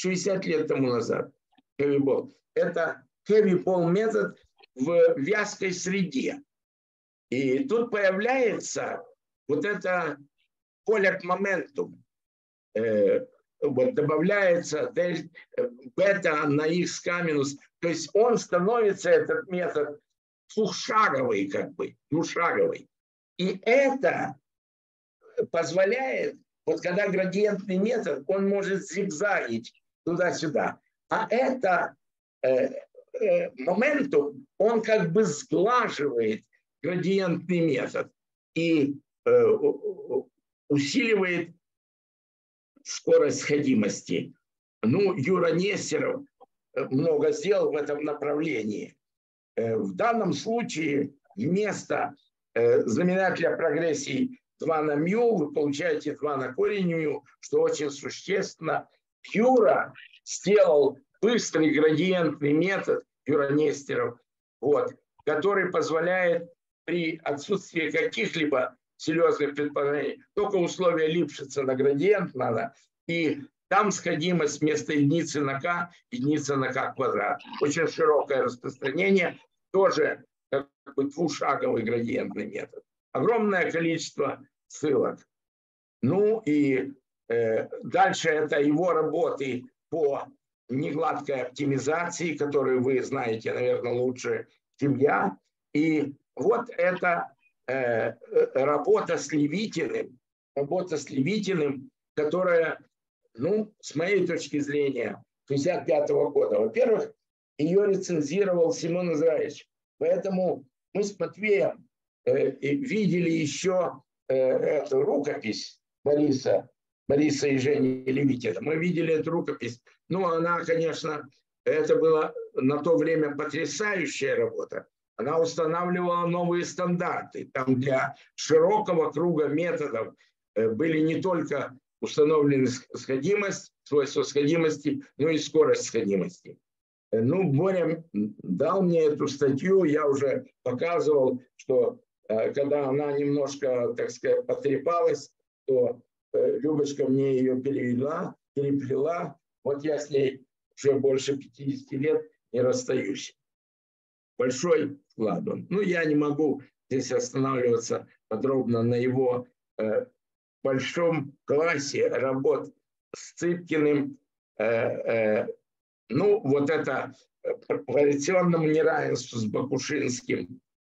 шестьдесят лет тому назад. Heavy ball. Это heavy ball метод в вязкой среде. И тут появляется вот это полярный моментум. Э, вот добавляется бета на х каминус. То есть он становится, этот метод, двухшаговый, как бы, двушаговый. И это позволяет, вот когда градиентный метод, он может зигзагить туда-сюда. А это э, э, моментум, он как бы сглаживает градиентный метод и э, усиливает скорость сходимости. Ну, Юра Нестеров много сделал в этом направлении. Э, в данном случае вместо э, знаменателя прогрессии два на мю, вы получаете два на корень мю, что очень существенно. Юра сделал быстрый градиентный метод, Юра Нестеров, вот, который позволяет при отсутствии каких-либо серьезных предположений, только условия Липшица на градиент надо, и там сходимость вместо единицы на k, единица на k квадрат. Очень широкое распространение, тоже как бы двушаговый градиентный метод. Огромное количество ссылок. Ну и э, дальше это его работы по негладкой оптимизации, которую вы знаете, наверное, лучше, чем я. И вот это э, работа с Левитиным, работа с Левитиным, которая, ну, с моей точки зрения, шестьдесят пятого года. Во-первых, ее рецензировал Симон Израилевич. Поэтому мы с Матвеем э, видели еще э, эту рукопись Бориса, Бориса и Жени Левитина. Мы видели эту рукопись. Ну, она, конечно, это была на то время потрясающая работа. Она устанавливала новые стандарты. Там для широкого круга методов э, были не только установлены сходимость, свойства сходимости, но и скорость сходимости. Ну, Боря дал мне эту статью, я уже показывал, что э, когда она немножко, так сказать, потрепалась, то э, Любочка мне ее перевела, переплела. Вот я с ней уже больше пятидесяти лет не расстаюсь. Большой вклад он. Ну, я не могу здесь останавливаться подробно на его э, большом классе работ с Цыпкиным. Э, э, ну, вот это по вариационному неравенству с Бакушинским.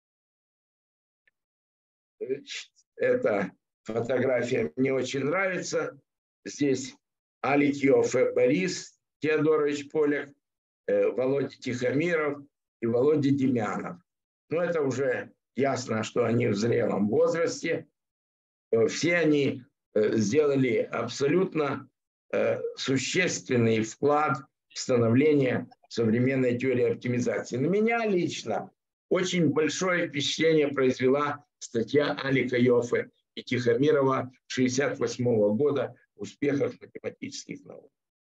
Эта фотография мне очень нравится. Здесь Аликьев и Борис Теодорович Поляк, э, Володя Тихомиров и Володя Демянов. Ну, это уже ясно, что они в зрелом возрасте. Все они сделали абсолютно существенный вклад в становление современной теории оптимизации. На меня лично очень большое впечатление произвела статья Алика Йоффе и Тихомирова шестьдесят восьмого года в «Успехах математических наук».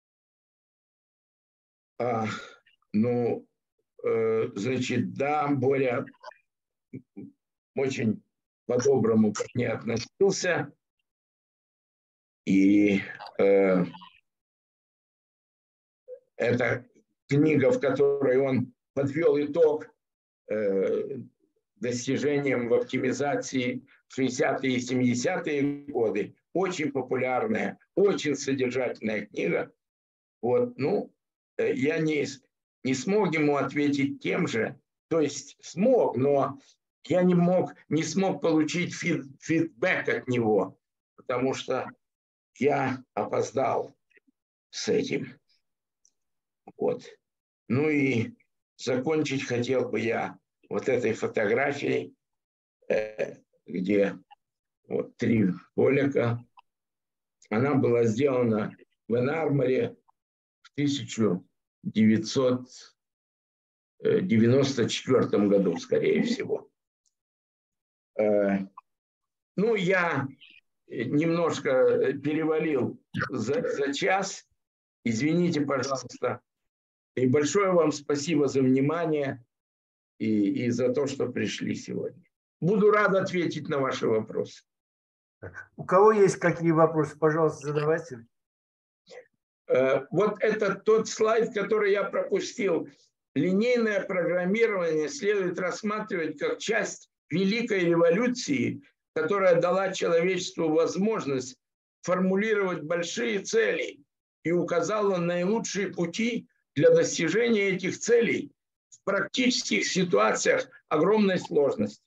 А, ну, э, значит, да, Боря очень по-доброму ко мне относился. И э, это книга, в которой он подвел итог э, достижениям в оптимизации в шестидесятые и семидесятые годы. Очень популярная, очень содержательная книга. Вот, ну, э, я не, не смог ему ответить тем же. То есть смог, но я не мог, не смог получить фид, фидбэк от него, потому что я опоздал с этим. Вот. Ну и закончить хотел бы я вот этой фотографией, э, где вот три Поляка. Она была сделана в Эн-Арморе в тысяча девятьсот девяносто четвёртом году, скорее всего. Э, ну, я немножко перевалил за, за час. Извините, пожалуйста. И большое вам спасибо за внимание и, и за то, что пришли сегодня. Буду рад ответить на ваши вопросы. У кого есть какие вопросы, пожалуйста, задавайте. Вот это тот слайд, который я пропустил. Линейное программирование следует рассматривать как часть великой революции, которая дала человечеству возможность формулировать большие цели и указала наилучшие пути для достижения этих целей в практических ситуациях огромной сложности.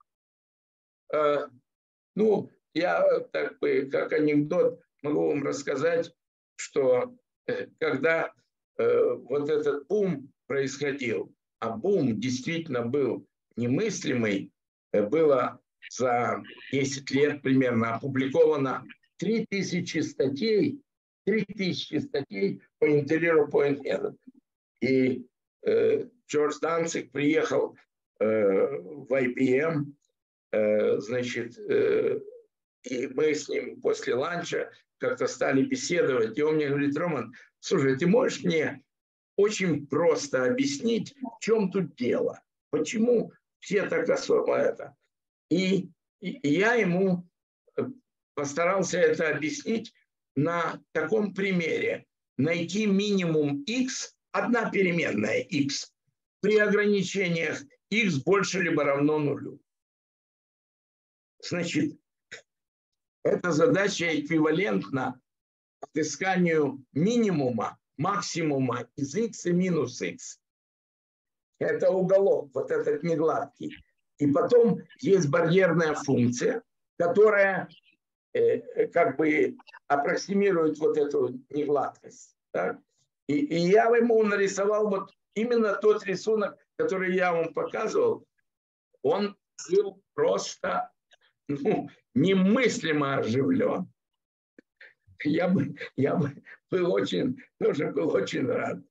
Ну, я так бы, как анекдот могу вам рассказать, что когда вот этот бум происходил, а бум действительно был немыслимый, было за десять лет примерно опубликовано три тысячи статей, три тысячи статей по Intel Point Edit. И э, Джордж Данцик приехал э, в ай би эм, э, значит, э, и мы с ним после ланча как-то стали беседовать, и он мне говорит: Роман, слушай, ты можешь мне очень просто объяснить, в чем тут дело, почему все так особо это. И, и я ему постарался это объяснить на таком примере. Найти минимум x, одна переменная x, при ограничениях x больше либо равно нулю. Значит, эта задача эквивалентна отысканию минимума, максимума из x и минус x. Это уголок, вот этот негладкий. И потом есть барьерная функция, которая э, как бы аппроксимирует вот эту негладкость. Так? И, и я ему нарисовал вот именно тот рисунок, который я вам показывал. Он был просто ну, немыслимо оживлен. Я бы, я бы был очень, тоже был очень рад.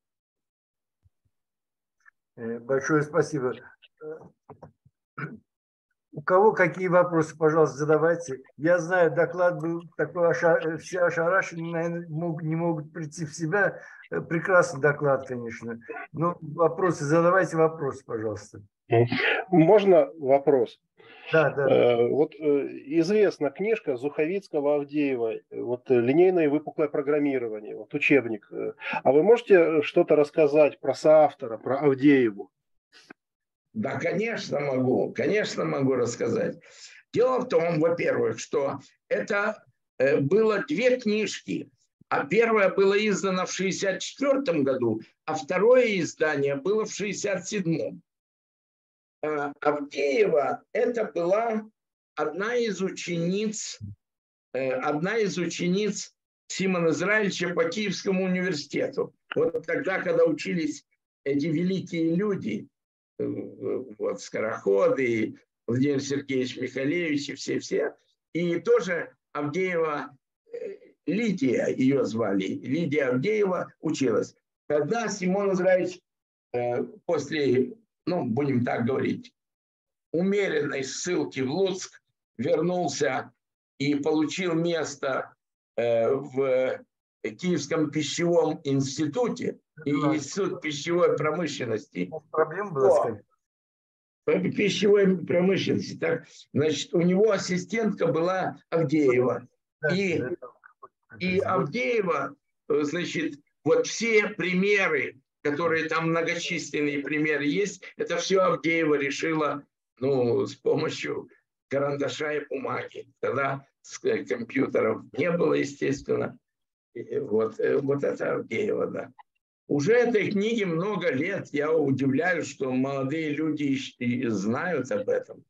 Большое спасибо. У кого какие вопросы, пожалуйста, задавайте. Я знаю, доклад был такой, все ошарашены, наверное, не могут прийти в себя. Прекрасный доклад, конечно. Но вопросы, задавайте вопросы, пожалуйста. Можно вопрос? Да, да. Вот известна книжка Зуховицкого-Авдеева, вот линейное выпуклое программирование, вот учебник. А вы можете что-то рассказать про соавтора, про Авдееву? Да, конечно могу, конечно могу рассказать. Дело в том, во-первых, что это было две книжки, а первая была издана в шестьдесят четвёртом году, а второе издание было в шестьдесят седьмом. Авдеева это была одна из учениц, одна из учениц Симона Израильевича по Киевскому университету. Вот тогда, когда учились эти великие люди, вот Скороходы, Владимир Сергеевич Михалевич и все-все, и тоже Авдеева, Лидия ее звали, Лидия Авдеева училась. Когда Симон Израильевич после, ну, будем так говорить, умеренной ссылки в Луцк вернулся и получил место в Киевском пищевом институте и Институт пищевой промышленности. Проблема была По пищевой промышленности. Так, значит, у него ассистентка была Авдеева. И, и Авдеева, значит, вот все примеры, которые там многочисленные примеры есть, это все Авдеева решила, ну, с помощью карандаша и бумаги. Тогда компьютеров не было, естественно. И вот, вот это Авдеева, да. Уже этой книге много лет. Я удивляюсь, что молодые люди знают об этом.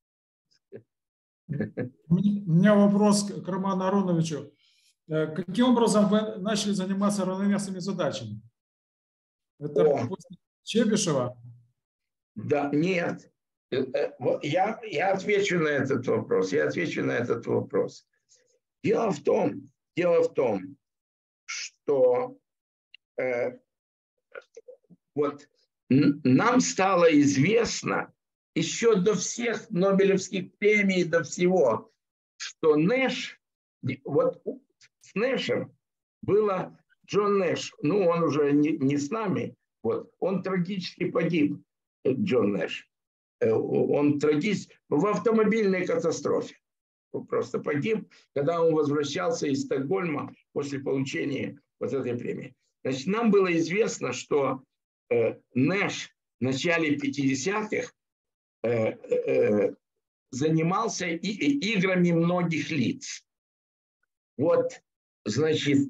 У меня вопрос к Роману Ароновичу. Каким образом вы начали заниматься равновесными задачами? Это О. после Чебишева? Да, нет. Я, я отвечу на этот вопрос. Я отвечу на этот вопрос. Дело в том, дело в том, что э, вот нам стало известно еще до всех Нобелевских премий, до всего, что Нэш, вот с Нэшем было Джон Нэш, ну он уже не, не с нами, вот, он трагически погиб, Джон Нэш. Он трагически в автомобильной катастрофе. Он просто погиб, когда он возвращался из Стокгольма после получения вот этой премии. Значит, нам было известно, что э, Нэш в начале пятидесятых э, э, занимался и, и играми многих лиц. Вот, значит,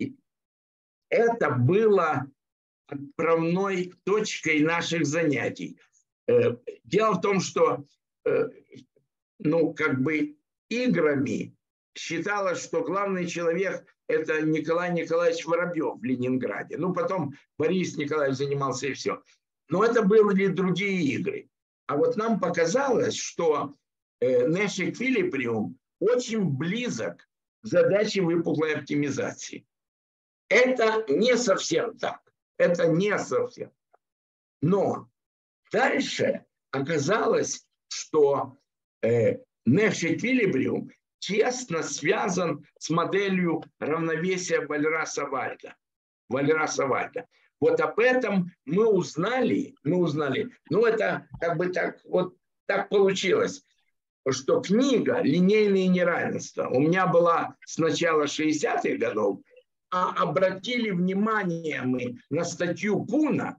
это было отправной точкой наших занятий. Э, дело в том, что э, ну, как бы играми считалось, что главный человек – это Николай Николаевич Воробьев в Ленинграде. Ну, потом Борис Николаевич занимался и все. Но это были другие игры. А вот нам показалось, что э, Нэш Эквилибриум очень близок к задаче выпуклой оптимизации. Это не совсем так. Это не совсем так. Но дальше оказалось, что э, Нэш Эквилибриум тесно связан с моделью равновесия Вальраса-Вальда. Вальраса-Вальда. Вот об этом мы узнали, мы узнали, ну это как бы так, вот так получилось, что книга «Линейные неравенства» у меня была с начала шестидесятых годов, а обратили внимание мы на статью Куна,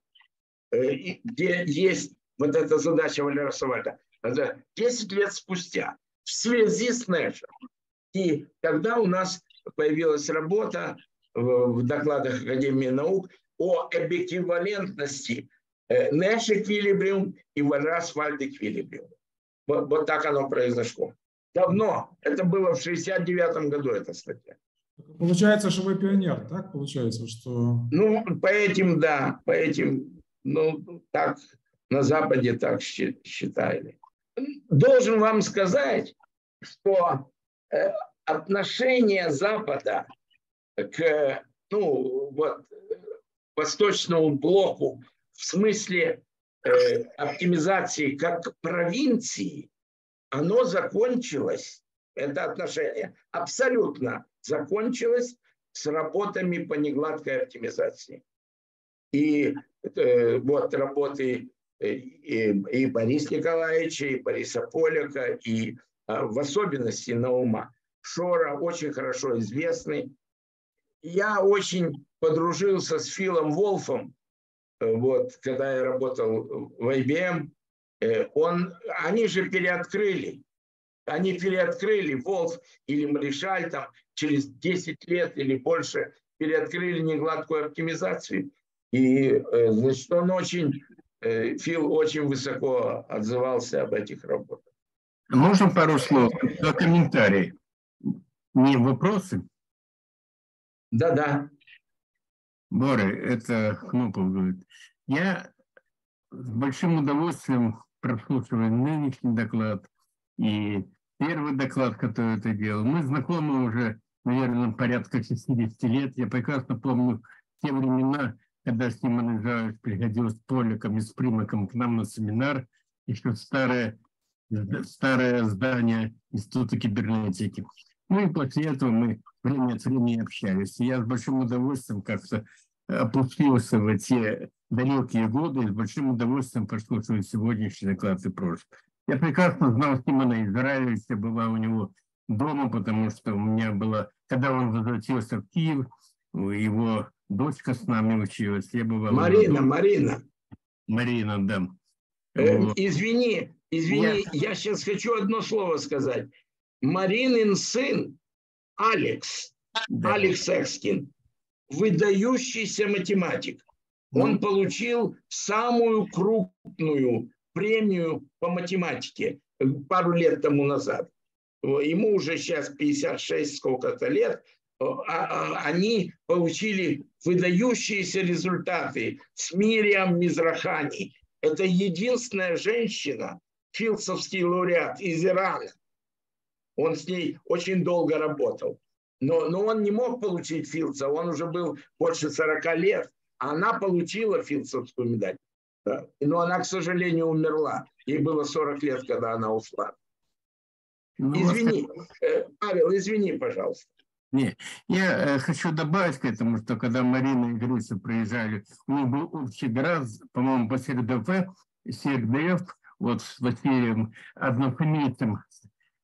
где есть вот эта задача Вальраса-Вальда, десять лет спустя, в связи с Нэшем. И тогда у нас появилась работа в докладах Академии наук о эквивалентности Нэш Эквилибриум и Вальрас-Вальд Эквилибриум. Вот, вот так оно произошло. Давно. Это было в шестьдесят девятом году, эта статья. Получается, что вы пионер, так получается, что... Ну, по этим, да, по этим, ну, так, на Западе так считали. Должен вам сказать, что отношение Запада к, ну, вот, восточному блоку в смысле э, оптимизации как провинции, оно закончилось, это отношение абсолютно закончилось с работами по негладкой оптимизации. И э, вот работы и, и Бориса Николаевича, и Бориса Поляка, и а, в особенности Наума Шора очень хорошо известны. Я очень подружился с Филом Волфом, вот, когда я работал в ай би эм. Он, они же переоткрыли, они переоткрыли, Волф или Маришаль, там, через десять лет или больше переоткрыли негладкую оптимизацию. И, значит, он очень, Фил очень высоко отзывался об этих работах. Можно пару слов? Два комментария. Не вопросы? Да-да. Боря, это Хнупов говорит. Я с большим удовольствием прослушиваю нынешний доклад и первый доклад, который ты делал. Мы знакомы уже, наверное, порядка шестидесяти лет. Я прекрасно помню те времена, когда Симон Ижаевич приходил с Поляком и с Примаком к нам на семинар, еще старое, старое здание Института кибернетики. Ну и после этого мы время от времени общались. И я с большим удовольствием как-то опустился в те далекие годы и с большим удовольствием послушаю сегодняшний доклад и прошлый. Я прекрасно знал Симона Израилевича, была у него дома, потому что у меня была, когда он возвратился в Киев, его дочка с нами училась. Я бывал Марина, Марина. Марина, да. Э, Вот. Извини, извини, Я... я сейчас хочу одно слово сказать. Маринин сын Алекс, Да. Алекс Экскин, выдающийся математик. Ну. Он получил самую крупную премию по математике пару лет тому назад. Ему уже сейчас пятьдесят шесть сколько-то лет. Они получили выдающиеся результаты с Мириам Мизрахани. Это единственная женщина, филдсовский лауреат из Ирана. Он с ней очень долго работал. Но, но он не мог получить Филдса, он уже был больше сорока лет. А она получила Филдсовскую медаль. Да. Но она, к сожалению, умерла. Ей было сорок лет, когда она ушла. Ну, извини, э, Павел, извини, пожалуйста. Не, я э, хочу добавить к этому, что когда Марина и Гриша приезжали, у них был общий раз, по-моему, по СРДФ, СРДФ, вот с Василием, однофамильцем,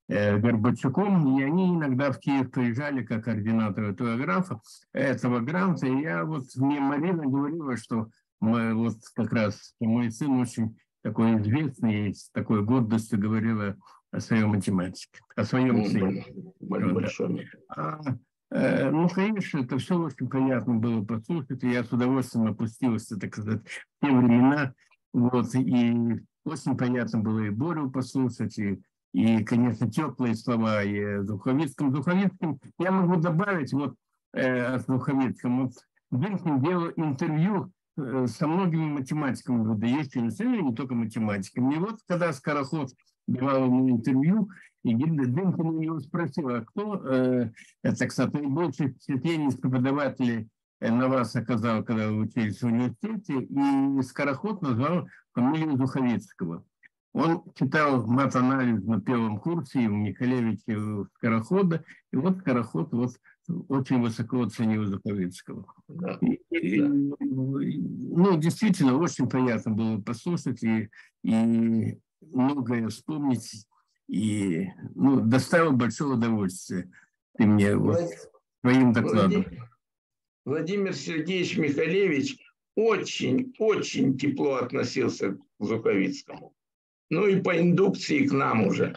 Горбачуком, и они иногда в Киев приезжали как координаторы этого графа, этого гранта. И я вот, мне Марина говорила, что мы, вот как раз мой сын очень такой известный, с такой гордостью говорила о своем математике, о своем сыне. Большое. А, э, ну, конечно, это все очень приятно было послушать, и я с удовольствием опустился, так сказать, в те времена. Вот, и очень приятно было и Борю послушать, и И, конечно, теплые слова и о Зуховицком. Зуховицком я могу добавить вот э, о Зуховицком. Вот Дынкин делал интервью э, со многими математиками выдающимися, не только математиками. И вот когда Скороход давал ему интервью, и Дынкин его спросил, а кто, э, это, кстати, наибольшее впечатление из преподавателей на вас оказал, когда вы учились в университете, и Скороход назвал фамилию Зуховицкого. Он читал мат-анализ на первом курсе у Михалевича, у Скорохода, и вот Скороход вот очень высоко оценил Зуховицкого. Да. И, и, ну, действительно, очень приятно было послушать и, и многое вспомнить, и ну, доставил большое удовольствие ты мне вот, твоим докладом. Владимир Сергеевич Михалевич очень-очень тепло относился к Зуховицкому. Ну и по индукции к нам уже.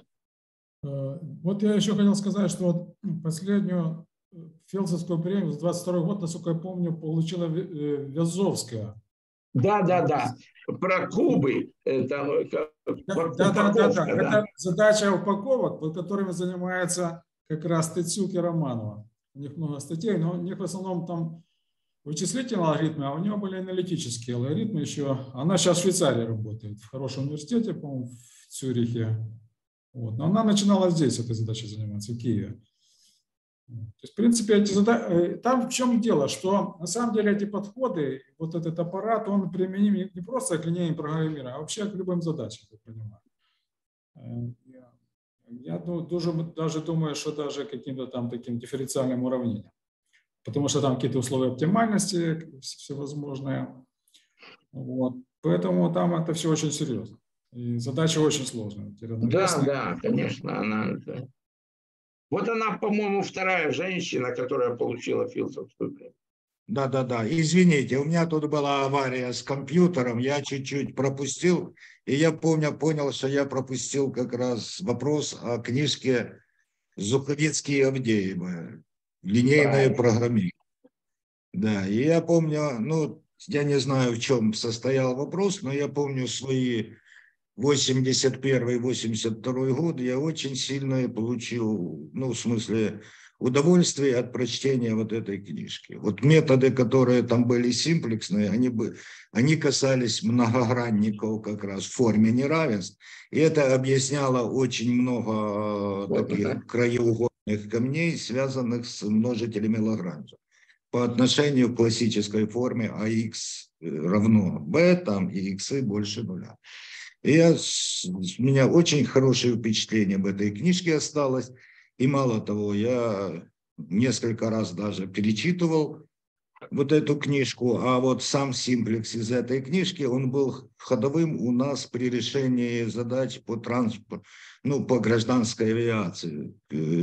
Вот я еще хотел сказать, что вот последнюю Фелдсовскую премию за двадцать второй год, насколько я помню, получила Вязовская. Да, да, да. Про кубы. Это, да, да, да, да, да. Это задача упаковок, вот, которыми занимается как раз Тыцюк и Романова. У них много статей, но у них в основном там вычислительные алгоритмы, а у нее были аналитические алгоритмы еще. Она сейчас в Швейцарии работает, в хорошем университете, по-моему, в Цюрихе. Вот. Но она начинала здесь этой задачей заниматься, в Киеве. То есть, в принципе, эти задачи... там в чем дело, что на самом деле эти подходы, вот этот аппарат, он применим не просто к линейным программированию, а вообще к любым задачам, я понимаю. Я тоже, даже думаю, что даже каким-то там таким дифференциальным уравнением. Потому что там какие-то условия оптимальности всевозможные. Вот. Поэтому там это все очень серьезно. И задача очень сложная. Да, да, конечно. Она... Вот она, по-моему, вторая женщина, которая получила Филдсовскую премию. Да, да, да. Извините, у меня тут была авария с компьютером, я чуть-чуть пропустил, и я помню, понял, что я пропустил как раз вопрос о книжке Зуховицкий и Авдеева. Линейное программирование. Да, и я помню, ну, я не знаю, в чем состоял вопрос, но я помню свои восемьдесят первый — восемьдесят второй год, я очень сильно получил, ну, в смысле, удовольствие от прочтения вот этой книжки. Вот методы, которые там были симплексные, они, бы, они касались многогранников как раз в форме неравенств, и это объясняло очень много вот таких это. краеугольных камней, связанных с множителями Лагранжа по отношению к классической форме а х равно b, там и х больше нуля. И я, у меня очень хорошее впечатление об этой книжке осталось. И мало того, я несколько раз даже перечитывал вот эту книжку, а вот сам симплекс из этой книжки, он был ходовым у нас при решении задач по транспорту, ну, по гражданской авиации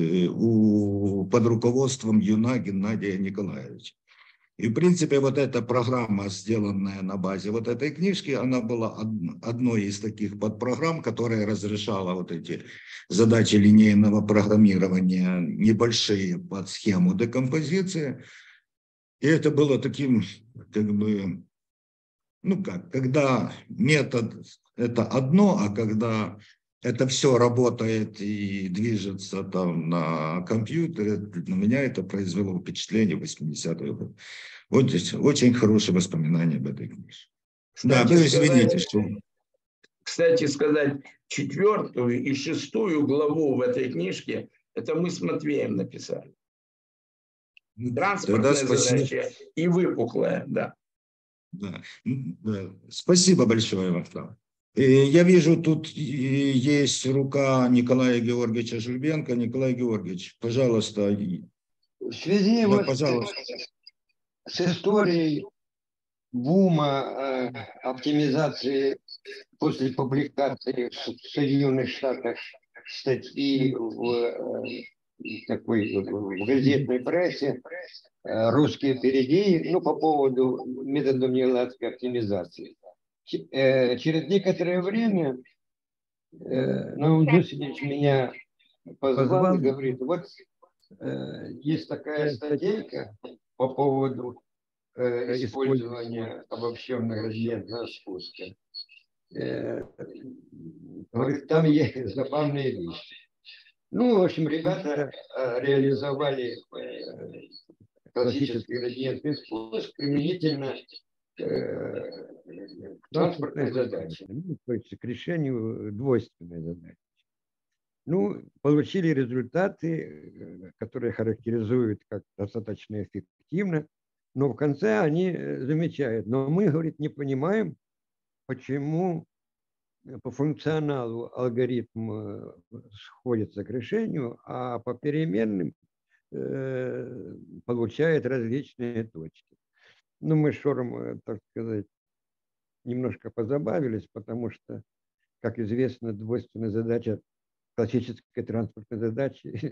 у, под руководством Юна Геннадия Николаевича. И, в принципе, вот эта программа, сделанная на базе вот этой книжки, она была одной из таких подпрограмм, которая разрешала вот эти задачи линейного программирования, небольшие под схему декомпозиции. И это было таким, как бы, ну как, когда метод – это одно, а когда это все работает и движется там на компьютере, на меня это произвело впечатление в восьмидесятые годы. Вот здесь очень хорошие воспоминания об этой книжке. Да, вы извините, что... Кстати сказать, четвертую и шестую главу в этой книжке, это мы с Матвеем написали. Транспортная задача и выпуклая, да. Да. Да. Спасибо большое, Вахтанг. Я вижу, тут есть рука Николая Георгиевича Жульбенко. Николай Георгиевич, пожалуйста. В связи да, вот пожалуйста. с историей бума э, оптимизации после публикации в Соединенных Штатах статьи в такой в газетной прессе «Русские впереди», ну, по поводу методов негладкой оптимизации. Через некоторое время Наум Дусевич меня позвал и говорит: вот есть такая статейка по поводу использования обобщенного градиентного спуска. Говорит, там есть забавные вещи. Ну, в общем, ребята реализовали классический градиентный спуск применительно к транспортной задаче, ну, то есть к решению двойственной задачи. Ну, получили результаты, которые характеризуют как достаточно эффективно, но в конце они замечают: но мы, говорит, не понимаем, почему по функционалу алгоритм сходится к решению, а по переменным э, получает различные точки. Ну, мы с Шором, так сказать, немножко позабавились, потому что, как известно, двойственная задача классической транспортной задачи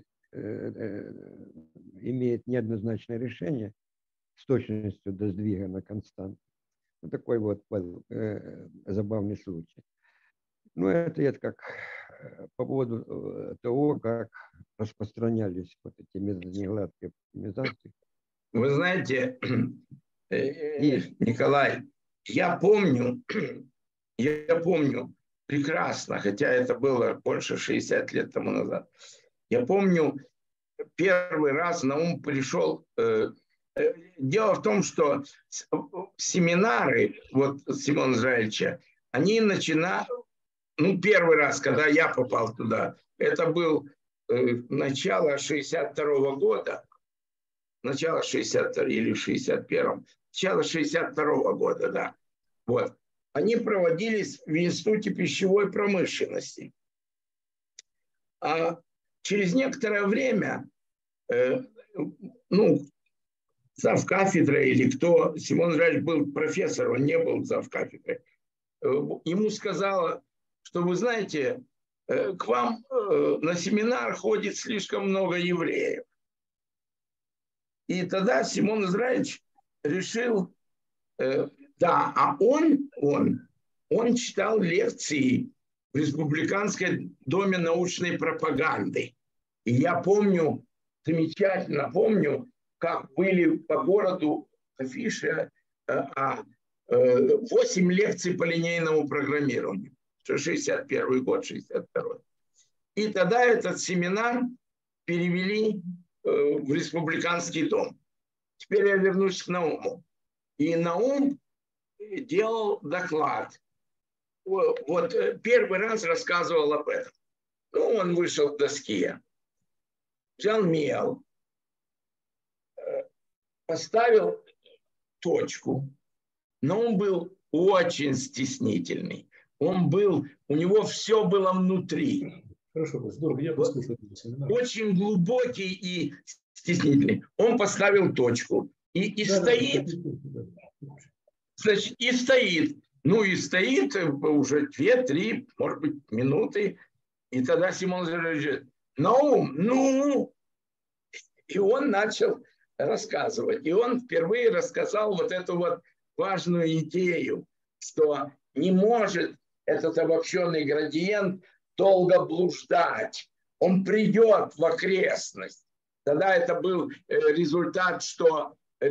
имеет неоднозначное решение с точностью до сдвига на константу. Вот такой вот э, забавный случай. Ну, это я как по поводу того, как распространялись вот эти методы негладкой оптимизации. Вы знаете, Николай, я помню, я помню прекрасно, хотя это было больше шестидесяти лет тому назад. Я помню, первый раз на ум пришел. Дело в том, что семинары вот Симона Израильевича, они начинают, ну, первый раз, когда я попал туда, это был начало шестьдесят второго года, начало шестьдесят второго или шестьдесят первого, начало шестьдесят второго года, да. Вот. Они проводились в Институте пищевой промышленности. А через некоторое время, э, ну, завкафедрой или кто, Симон Израильевич был профессор, он не был завкафедрой, э, ему сказала, что, вы знаете, э, к вам э, на семинар ходит слишком много евреев. И тогда Симон Израильевич решил, э, да, а он, он, он читал лекции в Республиканской доме научной пропаганды. И я помню, замечательно помню, как были по городу афиши э, э, восемь лекций по линейному программированию. шестьдесят первый год, шестьдесят второй. И тогда этот семинар перевели э, в Республиканский дом. Теперь я вернусь к Науму. И Наум делал доклад. Вот первый раз рассказывал об этом. Ну, он вышел к доске, взял мел, поставил точку, но он был очень стеснительный. Он был, у него все было внутри. Хорошо, здорово, я послушаю. Очень глубокий и стеснительный. Он поставил точку и, и да, стоит. Да, да. Значит, и стоит. Ну и стоит уже две-три, может быть, минуты. И тогда Симон говорит: Наум, ну. И он начал рассказывать. И он впервые рассказал вот эту вот важную идею, что не может этот обобщенный градиент долго блуждать. Он придет в окрестность. Тогда это был результат, что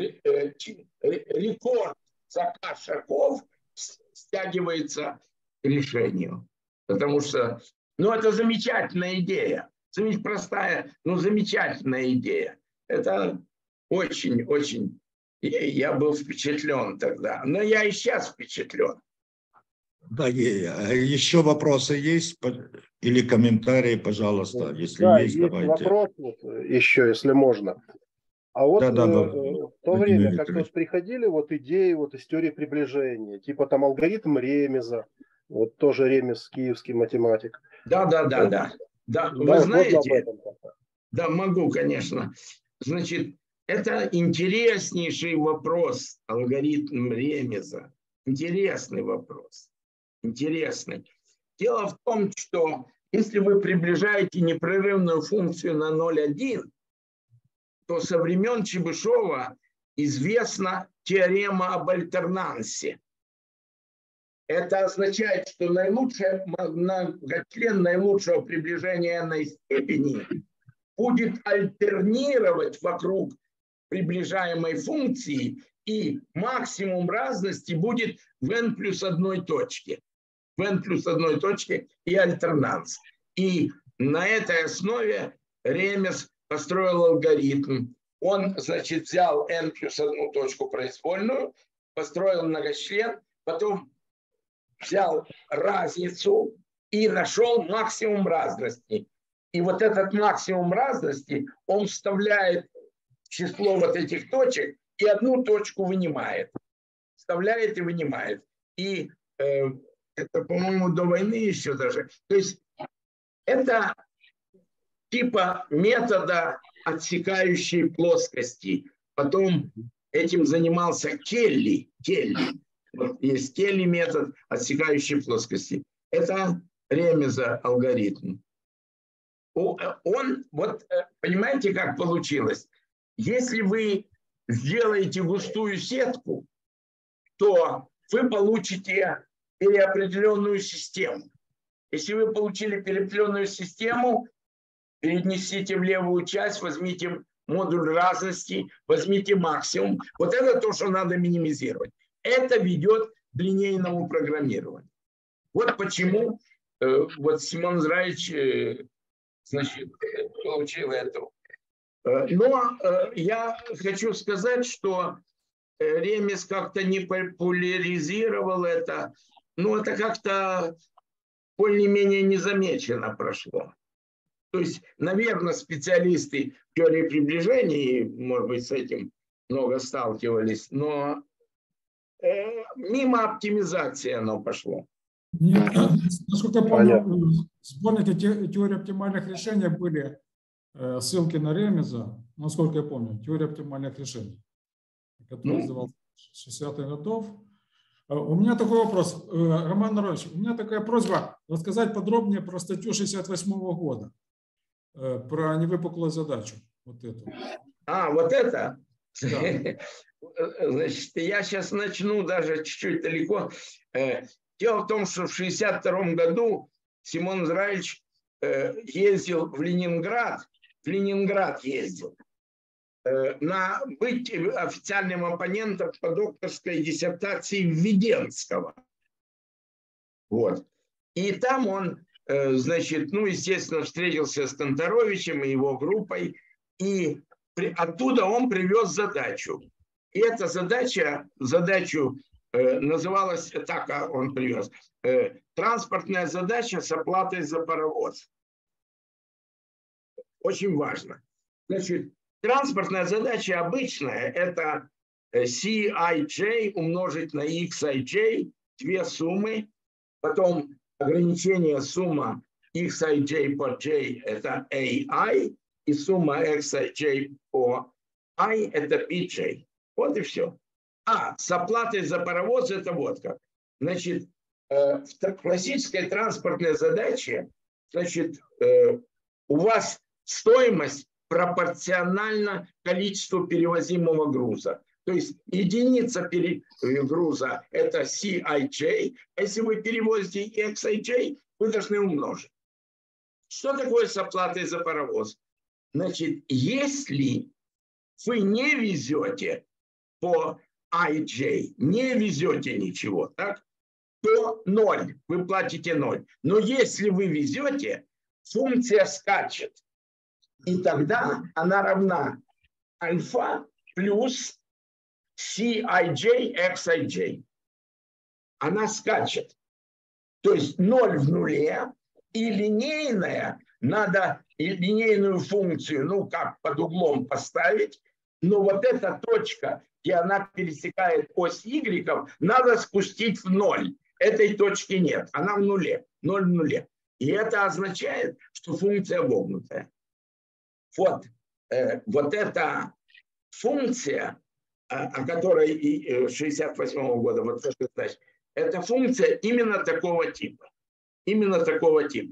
рекорд сорока шагов стягивается к решению. Потому что, ну, это замечательная идея. Простая, но замечательная идея. Это очень-очень... Я был впечатлен тогда. Но я и сейчас впечатлен. Да, еще вопросы есть или комментарии, пожалуйста, если да, есть, есть давайте. Вопрос вот еще, если можно. А вот да, да, да. в то время как вот приходили вот идеи вот из теории приближения, типа там алгоритм Ремеза, вот тоже Ремез, киевский математик. Да, да, да, вот. да. Да, да, вы знаете, этом, да, могу, конечно. Значит, это интереснейший вопрос, алгоритм Ремеза. Интересный вопрос. Интересный. Дело в том, что Если вы приближаете непрерывную функцию на ноль целых одна десятая, то со времен Чебышева известна теорема об альтернансе. Это означает, что наилучшее многочлен наилучшего приближения n степени будет альтернировать вокруг приближаемой функции, и максимум разности будет в n плюс одной точке. В n плюс одной точке и альтернанс. И на этой основе Ремес построил алгоритм. Он, значит, взял n плюс одну точку произвольную, построил многочлен, потом взял разницу и нашел максимум разности. И вот этот максимум разности он вставляет в число вот этих точек и одну точку вынимает. Вставляет и вынимает. И э, это, по-моему, до войны еще даже. То есть это типа метода отсекающей плоскости. Потом этим занимался Келли. Келли. Вот есть Келли метод отсекающей плоскости. Это Ремеза алгоритм. Он, вот понимаете, как получилось? Если вы сделаете густую сетку, то вы получите переопределенную систему. Если вы получили переопределенную систему, перенесите в левую часть, возьмите модуль разности, возьмите максимум. Вот это то, что надо минимизировать. Это ведет к линейному программированию. Вот почему э, вот Симон Зраич э, значит, получил это. Но э, я хочу сказать, что Ремес как-то не популяризировал это. Ну, это как-то более-менее незамеченно прошло. То есть, наверное, специалисты в теории приближений, может быть, с этим много сталкивались, но э, мимо оптимизации оно пошло. Нет, насколько я помню, в сборнике теории оптимальных решений были э, ссылки на Ремеза, насколько я помню, теория оптимальных решений, который издавался в шестидесятых годов. У меня такой вопрос, Роман Нарович, у меня такая просьба рассказать подробнее про статью шестьдесят восьмого года, про невыпуклую задачу. Вот эту. А, вот это? Да. Значит, я сейчас начну даже чуть-чуть далеко. Дело в том, что в шестьдесят втором году Симон Зраич ездил в Ленинград, в Ленинград ездил, на быть официальным оппонентом по докторской диссертации Введенского. Вот. И там он, значит, ну, естественно, встретился с Конторовичем и его группой, и оттуда он привез задачу. И эта задача, задачу э, называлась, так он привез, э, транспортная задача с оплатой за паровоз. Очень важно. Значит, транспортная задача обычная, это си ай джей умножить на икс ай джей, две суммы, потом ограничение сумма икс ай джей по j это эй ай, и сумма икс ай джей по i это пи джей. Вот и все. А с оплатой за паровоз это вот как. Значит, в классической транспортной задаче, значит, у вас стоимость пропорциональна количеству перевозимого груза. То есть единица груза это си ай джей, а если вы перевозите икс ай джей, вы должны умножить. Что такое с оплатой за паровоз? Значит, если вы не везете по ай джей, не везете ничего, так, то ноль, вы платите ноль. Но если вы везете, функция скачет. И тогда она равна альфа плюс си ай джей, икс ай джей. Она скачет. То есть ноль в нуле, и линейная, надо линейную функцию, ну как, под углом поставить, но вот эта точка, где она пересекает ось Y, надо спустить в ноль. Этой точки нет, она в нуле, ноль в нуле. И это означает, что функция вогнутая. Вот, э, вот эта функция, о которой и шестьдесят восьмого года, вот это, значит, это функция именно такого типа. Именно такого типа.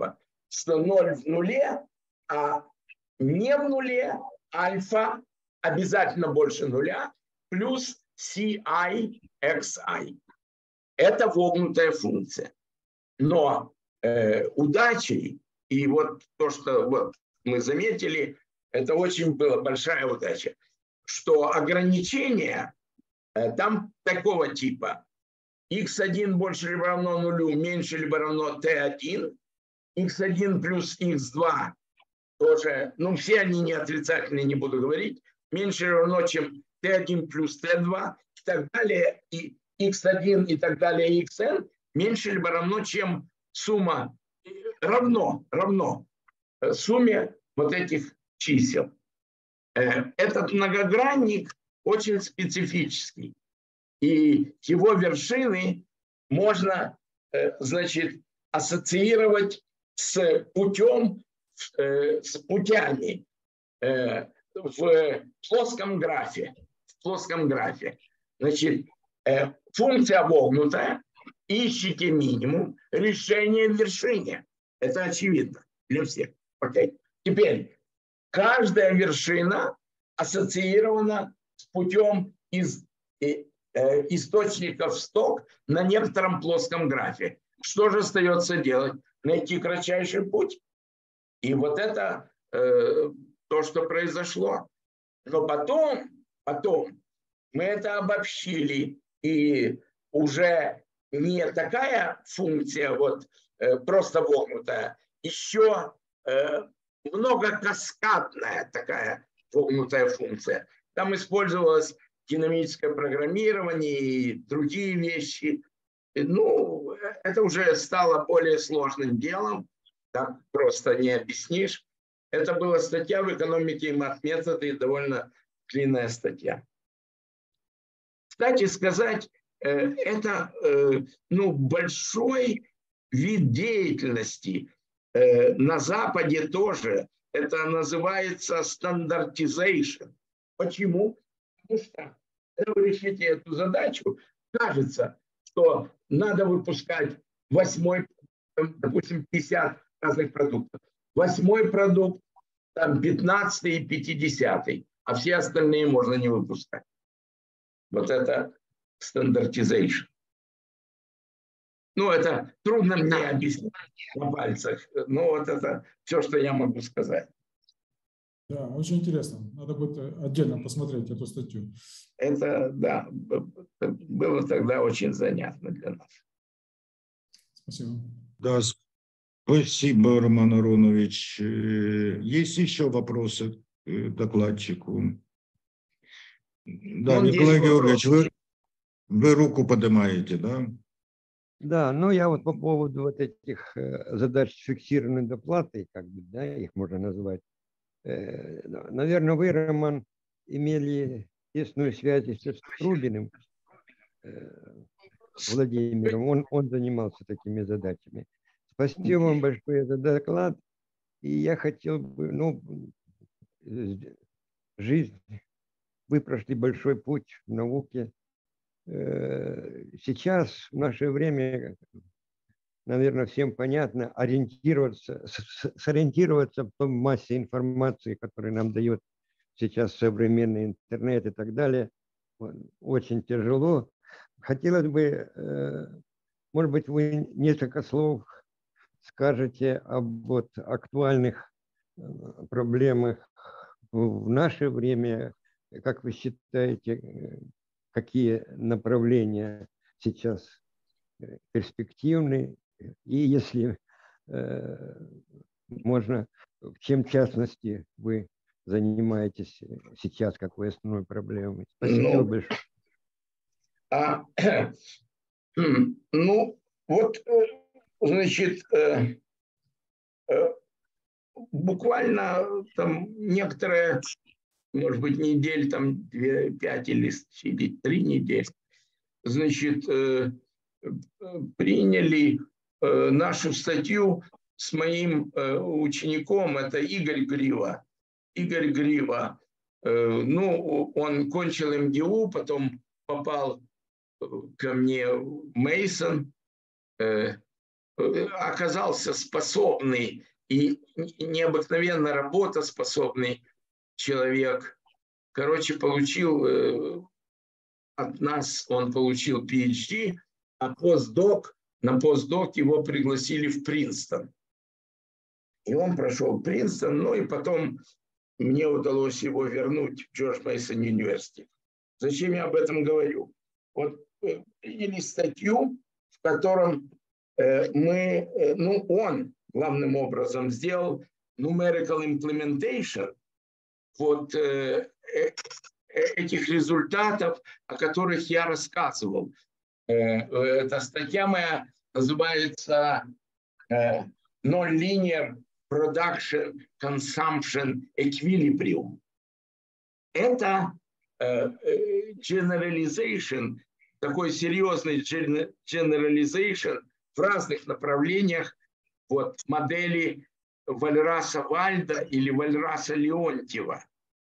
что ноль в нуле, а не в нуле альфа обязательно больше нуля плюс си ай икс ай. Это вогнутая функция. Но э, удачей, и вот то, что вот мы заметили, это очень была большая удача, что ограничения э, там такого типа. икс один больше либо равно нулю, меньше либо равно тэ один, икс один плюс икс два тоже, ну все они не отрицательные, не буду говорить, меньше либо равно, чем тэ один плюс тэ два и так далее, и икс один и так далее, xn меньше либо равно, чем сумма, равно, равно сумме вот этих чисел. Этот многогранник очень специфический. И его вершины можно, значит, ассоциировать с путем, с путями в плоском графе. В плоском графе. Значит, функция вогнутая, ищите минимум, решение в вершине. Это очевидно для всех. Okay? Теперь, каждая вершина ассоциирована с путем из источников в сток на некотором плоском графе. Что же остается делать? Найти кратчайший путь. И вот это э, то, что произошло. Но потом, потом мы это обобщили, и уже не такая функция вот э, просто вогнутая, еще э, многокаскадная такая вогнутая функция. Там использовалась динамическое программирование и другие вещи. Ну, это уже стало более сложным делом, так просто не объяснишь. Это была статья в экономике и мат-методы, довольно длинная статья. Кстати сказать, это ну, большой вид деятельности. На Западе тоже. Это называется стандартизация. Почему? Потому что, когда вы решите эту задачу, кажется, что надо выпускать восьмой, допустим, пятьдесят разных продуктов. Восьмой продукт, там пятнадцатый и пятидесятый, а все остальные можно не выпускать. Вот это стандартизация. Ну, это трудно мне объяснить на пальцах, но вот это все, что я могу сказать. Да, очень интересно. Надо будет отдельно посмотреть эту статью. Это, да, было тогда очень занятно для нас. Спасибо. Да, спасибо, Роман Аронович. Есть еще вопросы к докладчику? Да, Ну, Николай Георгиевич, вы, вы руку поднимаете, да? Да, ну я вот по поводу вот этих задач с фиксированной доплатой, как бы, да, их можно назвать. Наверное, вы, Роман, имели тесную связь с Трубиным Владимиром. Он, он занимался такими задачами. Спасибо вам большое за доклад. И я хотел бы, ну, жизнь, вы прошли большой путь в науке. Сейчас, в наше время, наверное, всем понятно, ориентироваться, сориентироваться в том массе информации, которую нам дает сейчас современный интернет и так далее, очень тяжело. Хотелось бы, может быть, вы несколько слов скажете об вот актуальных проблемах в наше время. Как вы считаете, какие направления сейчас перспективны? И если э, можно, чем в частности вы занимаетесь сейчас, какой основной проблемой? Спасибо ну, большое. А, ну, вот, значит, э, э, буквально там некоторые, может быть, недель, там две, пять или, или три недели, значит, э, приняли э, нашу статью с моим э, учеником, это Игорь Грива. Игорь Грива, э, ну, он кончил эм ди у, потом попал ко мне в Мейсон, э, оказался способный и необыкновенно работоспособный человек. Короче, получил от нас, он получил пи эйч ди, а постдок, на постдок его пригласили в Принстон. И он прошел Принстон, ну и потом мне удалось его вернуть в Джордж Мейсон Университет. Зачем я об этом говорю? Вот приняли статью, в котором э, мы, э, ну он главным образом сделал numerical implementation вот э, э, этих результатов, о которых я рассказывал. Э, эта статья моя называется э, Non-Linear Production Consumption Equilibrium. Это э, generalization, такой серьезный generalization в разных направлениях вот, модели Вальраса Вальда или Вальраса Леонтьева.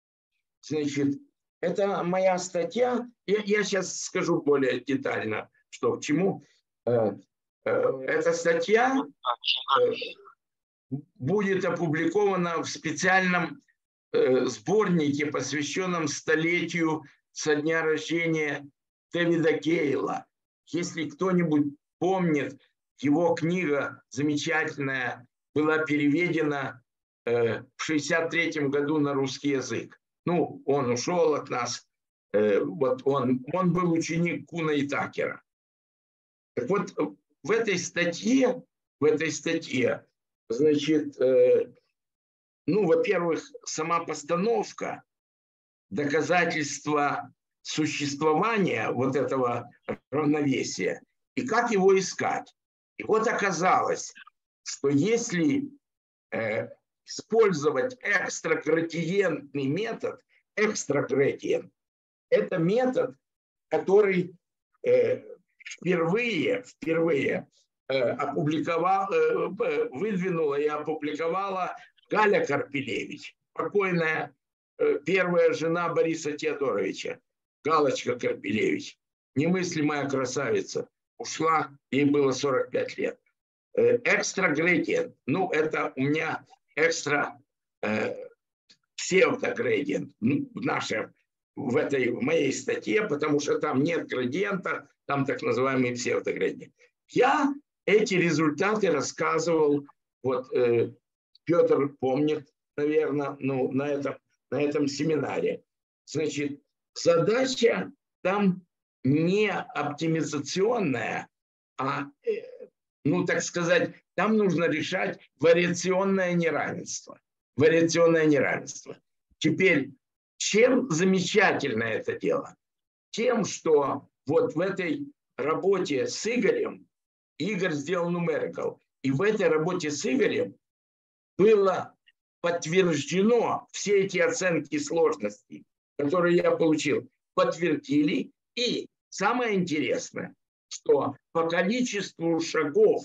Значит, это моя статья. Я, я сейчас скажу более детально, что к чему. Э, э, эта статья э, будет опубликована в специальном э, сборнике, посвященном столетию со дня рождения Дэвида Гейла. Если кто-нибудь помнит, его книга замечательная была переведена э, в шестьдесят третьем году на русский язык. Ну, он ушел от нас. Э, вот он, он был ученик Куна и Такера. Так вот, в этой статье, в этой статье, значит, э, ну, во-первых, сама постановка, доказательства существования вот этого равновесия и как его искать. И вот оказалось, что если э, использовать экстраградиентный метод, экстраградиент, это метод, который э, впервые, впервые э, опубликовал, э, выдвинула и опубликовала Галя Карпелевич, покойная э, первая жена Бориса Теодоровича, Галочка Карпелевич, немыслимая красавица, ушла, ей было сорок пять лет. Экстраградиент, ну это у меня экстра э, псевдоградиент в нашей, в этой в моей статье, потому что там нет градиента, там так называемый псевдоградиент. Я эти результаты рассказывал, вот э, Петр помнит, наверное, ну, на этом, на этом семинаре. Значит, задача там не оптимизационная, а, ну, так сказать, там нужно решать вариационное неравенство. Вариационное неравенство. Теперь, чем замечательно это дело? Тем, что вот в этой работе с Игорем, Игорь сделал numerical, и в этой работе с Игорем было подтверждено все эти оценки сложности, которые я получил, подтвердили. И самое интересное, что по количеству шагов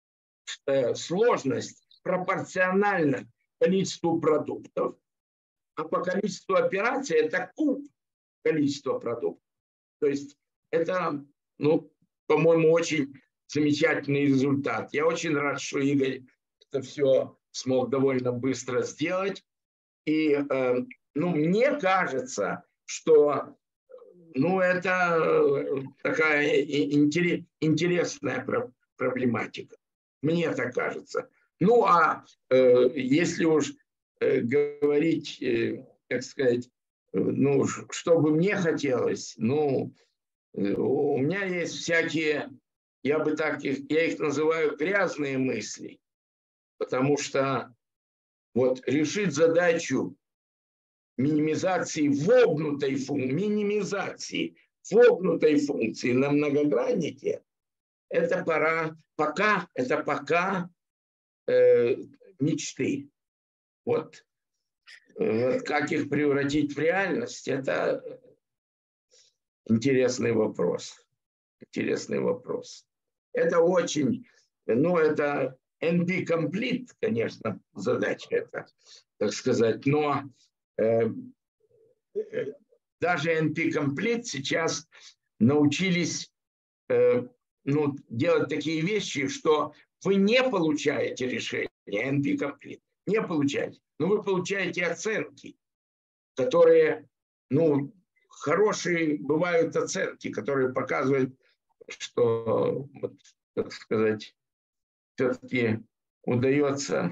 э, сложность пропорциональна количеству продуктов, а по количеству операций это куб количества продуктов. То есть это, ну, по-моему, очень замечательный результат. Я очень рад, что Игорь это все смог довольно быстро сделать. И э, ну, мне кажется, что ну, это такая интересная проблематика. Мне так кажется. Ну, а э, если уж э, говорить, э, как сказать, ну, что бы мне хотелось, ну, э, у меня есть всякие, я бы так их, я их называю грязные мысли, потому что вот решить задачу минимизации вогнутой функции, минимизации вогнутой функции на многограннике, это пора, пока, это пока э, мечты. Вот, вот как их превратить в реальность, это интересный вопрос. Интересный вопрос. Это очень, ну, это эн пи-комплит, конечно, задача это, так сказать, но э, даже эн пи-комплит сейчас научились э, ну, делать такие вещи, что вы не получаете решение, эн пи комплит. Не получаете. Но вы получаете оценки, которые, ну, хорошие бывают оценки, которые показывают, что, вот, так сказать, все-таки удается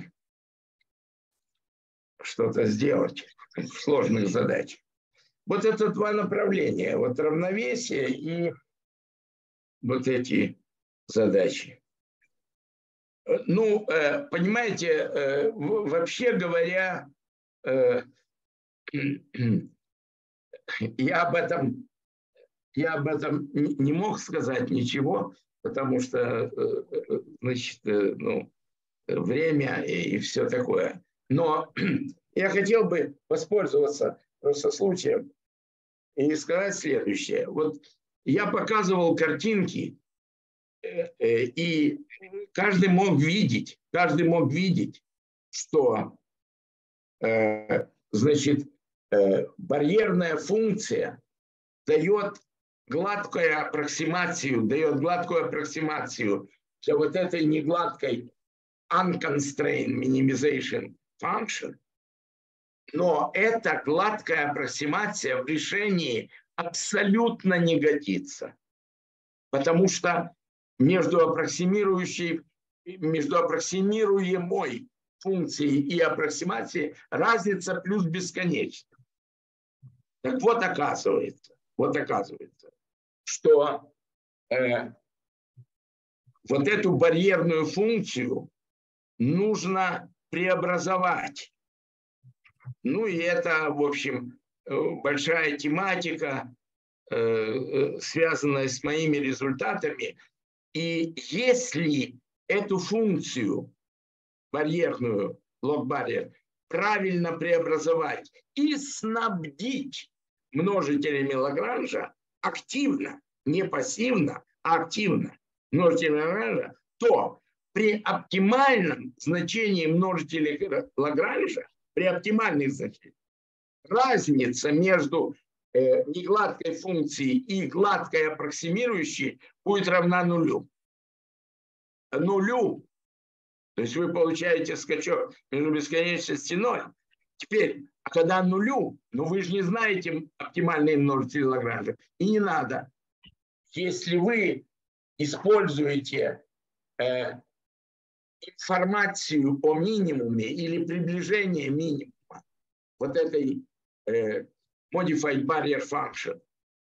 что-то сделать в сложных задачах. Вот это два направления. Вот равновесие и вот эти задачи. Ну, понимаете, вообще говоря, я об этом, я об этом не мог сказать ничего, потому что, значит, ну, время и все такое. Но я хотел бы воспользоваться просто случаем и сказать следующее. Вот я показывал картинки, и каждый мог видеть, каждый мог видеть, что, значит, барьерная функция дает гладкую аппроксимацию, дает гладкую аппроксимацию для вот этой негладкой unconstrained minimization function, но эта гладкая аппроксимация в решении абсолютно не годится, потому что между аппроксимирующей, между аппроксимируемой функцией и аппроксимацией разница плюс бесконечна. Так вот оказывается, вот оказывается, что э, вот эту барьерную функцию нужно преобразовать. Ну и это, в общем, большая тематика, связанная с моими результатами. И если эту функцию барьерную, лог-барьер, правильно преобразовать и снабдить множителями Лагранжа активно, не пассивно, а активно множителями Лагранжа, то при оптимальном значении множителей Лагранжа, при оптимальных значениях, разница между э, негладкой функцией и гладкой аппроксимирующей будет равна нулю. Нулю. То есть вы получаете скачок между бесконечностью и ноль. Теперь, а когда нулю, ну вы же не знаете оптимальные множители Лагранжа. И не надо. Если вы используете э, информацию о минимуме или приближение минимума вот этой э, modified barrier function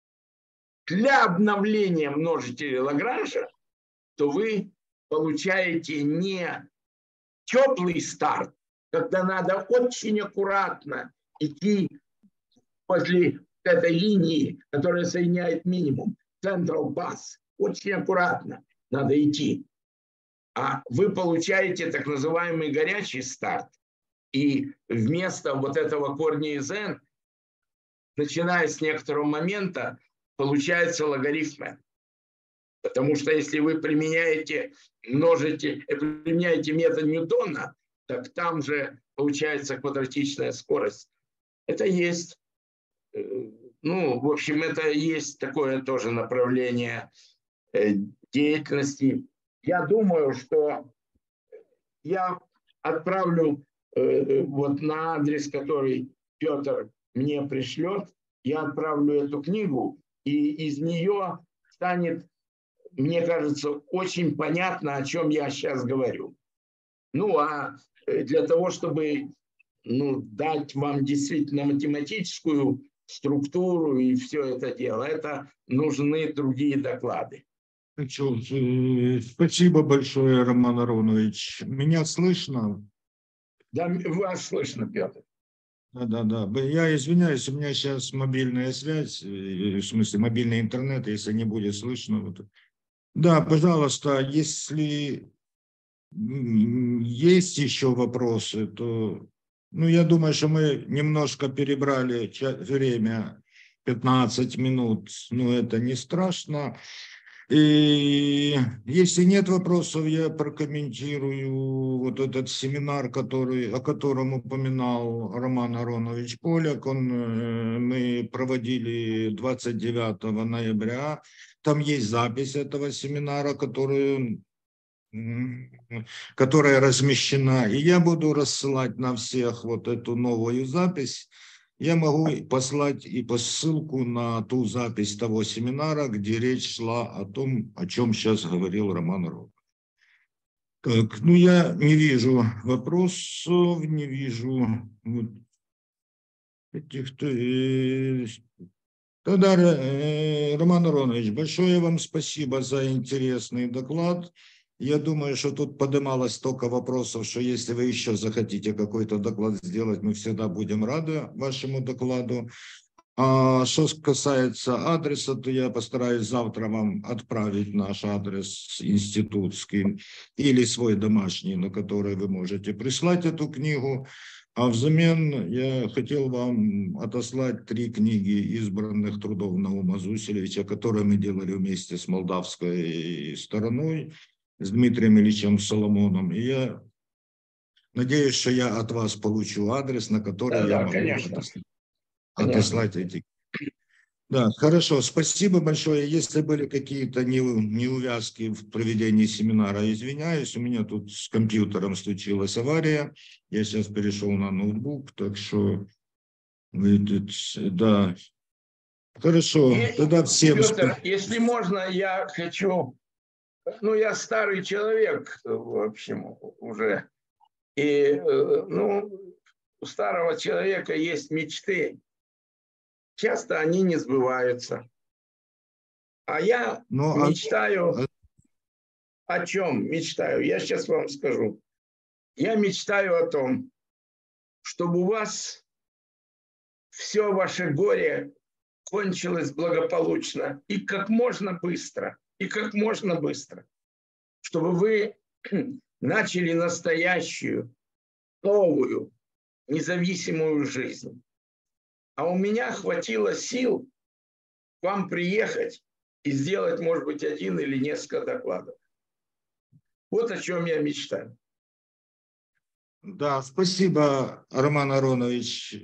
для обновления множителей Лагранжа, то вы получаете не теплый старт, когда надо очень аккуратно идти после этой линии, которая соединяет минимум, central pass, очень аккуратно надо идти. А вы получаете так называемый горячий старт. И вместо вот этого корня из n, начиная с некоторого момента, получается логарифм n. Потому что если вы применяете, множите, применяете метод Ньютона, так там же получается квадратичная скорость. Это есть, ну, в общем, это есть такое тоже направление деятельности. Я думаю, что я отправлю э, вот на адрес, который Петр мне пришлет, я отправлю эту книгу, и из нее станет, мне кажется, очень понятно, о чем я сейчас говорю. Ну, а для того, чтобы ну, дать вам действительно математическую структуру и все это дело, это нужны другие доклады. Спасибо большое, Роман Аронович. Меня слышно? Да, вас слышно, Петр. Да, да, да. Я извиняюсь, у меня сейчас мобильная связь, в смысле мобильный интернет, если не будет слышно. Да, пожалуйста, если есть еще вопросы, то, ну, я думаю, что мы немножко перебрали время, пятнадцать минут, но это не страшно. И если нет вопросов, я прокомментирую вот этот семинар, который, о котором упоминал Роман Аронович Поляк. Он, мы проводили двадцать девятого ноября. Там есть запись этого семинара, которую которая размещена, и я буду рассылать на всех вот эту новую запись. Я могу послать и по ссылку на ту запись того семинара, где речь шла о том, о чем сейчас говорил Роман Аронович. Так, ну я не вижу вопросов, не вижу вот этих-то. Тогда, Роман Аронович, большое вам спасибо за интересный доклад. Я думаю, что тут поднималось столько вопросов, что если вы еще захотите какой-то доклад сделать, мы всегда будем рады вашему докладу. А что касается адреса, то я постараюсь завтра вам отправить наш адрес институтский или свой домашний, на который вы можете прислать эту книгу. А взамен я хотел вам отослать три книги избранных трудов Наума Зуселевича, которые мы делали вместе с молдавской стороной, с Дмитрием Ильичем Соломоном. И я надеюсь, что я от вас получу адрес, на который Да, я да, могу конечно. отослать, отослать эти. Да, хорошо, спасибо большое. Если были какие-то неувязки в проведении семинара, извиняюсь, у меня тут с компьютером случилась авария, я сейчас перешел на ноутбук, так что, да, хорошо, И, тогда всем... Петр, если можно, я хочу, ну, я старый человек, в общем, уже, и, ну, у старого человека есть мечты. Часто они не сбываются. А я Но, мечтаю... А... О чем мечтаю? Я сейчас вам скажу. Я мечтаю о том, чтобы у вас все ваше горе кончилось благополучно и как можно быстро, и как можно быстро, чтобы вы начали настоящую, новую, независимую жизнь. А у меня хватило сил к вам приехать и сделать, может быть, один или несколько докладов. Вот о чем я мечтаю. Да, спасибо, Роман Аронович,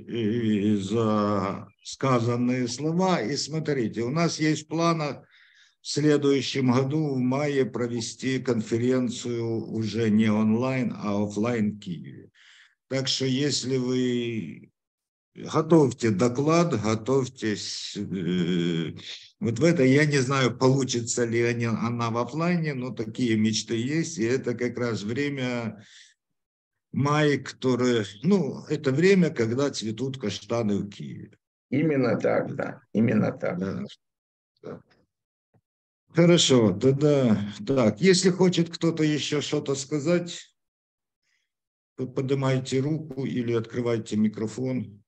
за сказанные слова. И смотрите, у нас есть в планах в следующем году, в мае, провести конференцию уже не онлайн, а офлайн в Киеве. Так что, если вы... Готовьте доклад, готовьтесь. Вот в это, я не знаю, получится ли она в офлайне, но такие мечты есть. И это как раз время, май, которое, ну, это время, когда цветут каштаны в Киеве. Именно так, да, именно так. Да, да. Хорошо, тогда так, если хочет кто-то еще что-то сказать, то поднимайте руку или открывайте микрофон.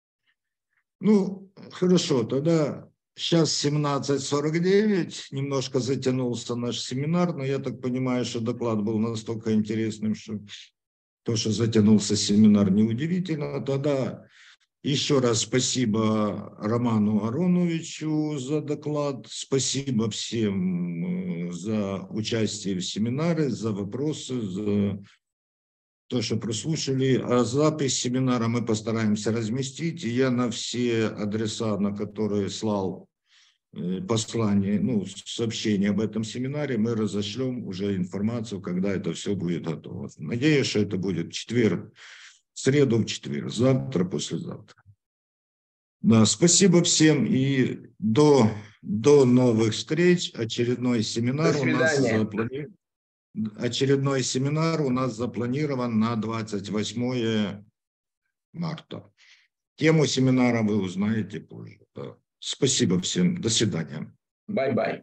Ну, хорошо, тогда сейчас семнадцать сорок девять, немножко затянулся наш семинар, но я так понимаю, что доклад был настолько интересным, что то, что затянулся семинар, неудивительно. Тогда еще раз спасибо Роману Ароновичу за доклад, спасибо всем за участие в семинаре, за вопросы, за... то, что прослушали, а запись семинара мы постараемся разместить, и я на все адреса, на которые слал послание, ну, сообщение об этом семинаре, мы разошлем уже информацию, когда это все будет готово. Надеюсь, что это будет в четверг, в среду, в четверг, завтра, послезавтра. Да, спасибо всем и до, до новых встреч. Очередной семинар у нас запланирован. Очередной семинар у нас запланирован на двадцать восьмое марта. Тему семинара вы узнаете позже. Да. Спасибо всем. До свидания. Бай-бай.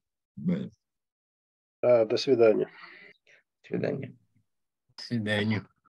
Да, до свидания. До свидания. До свидания.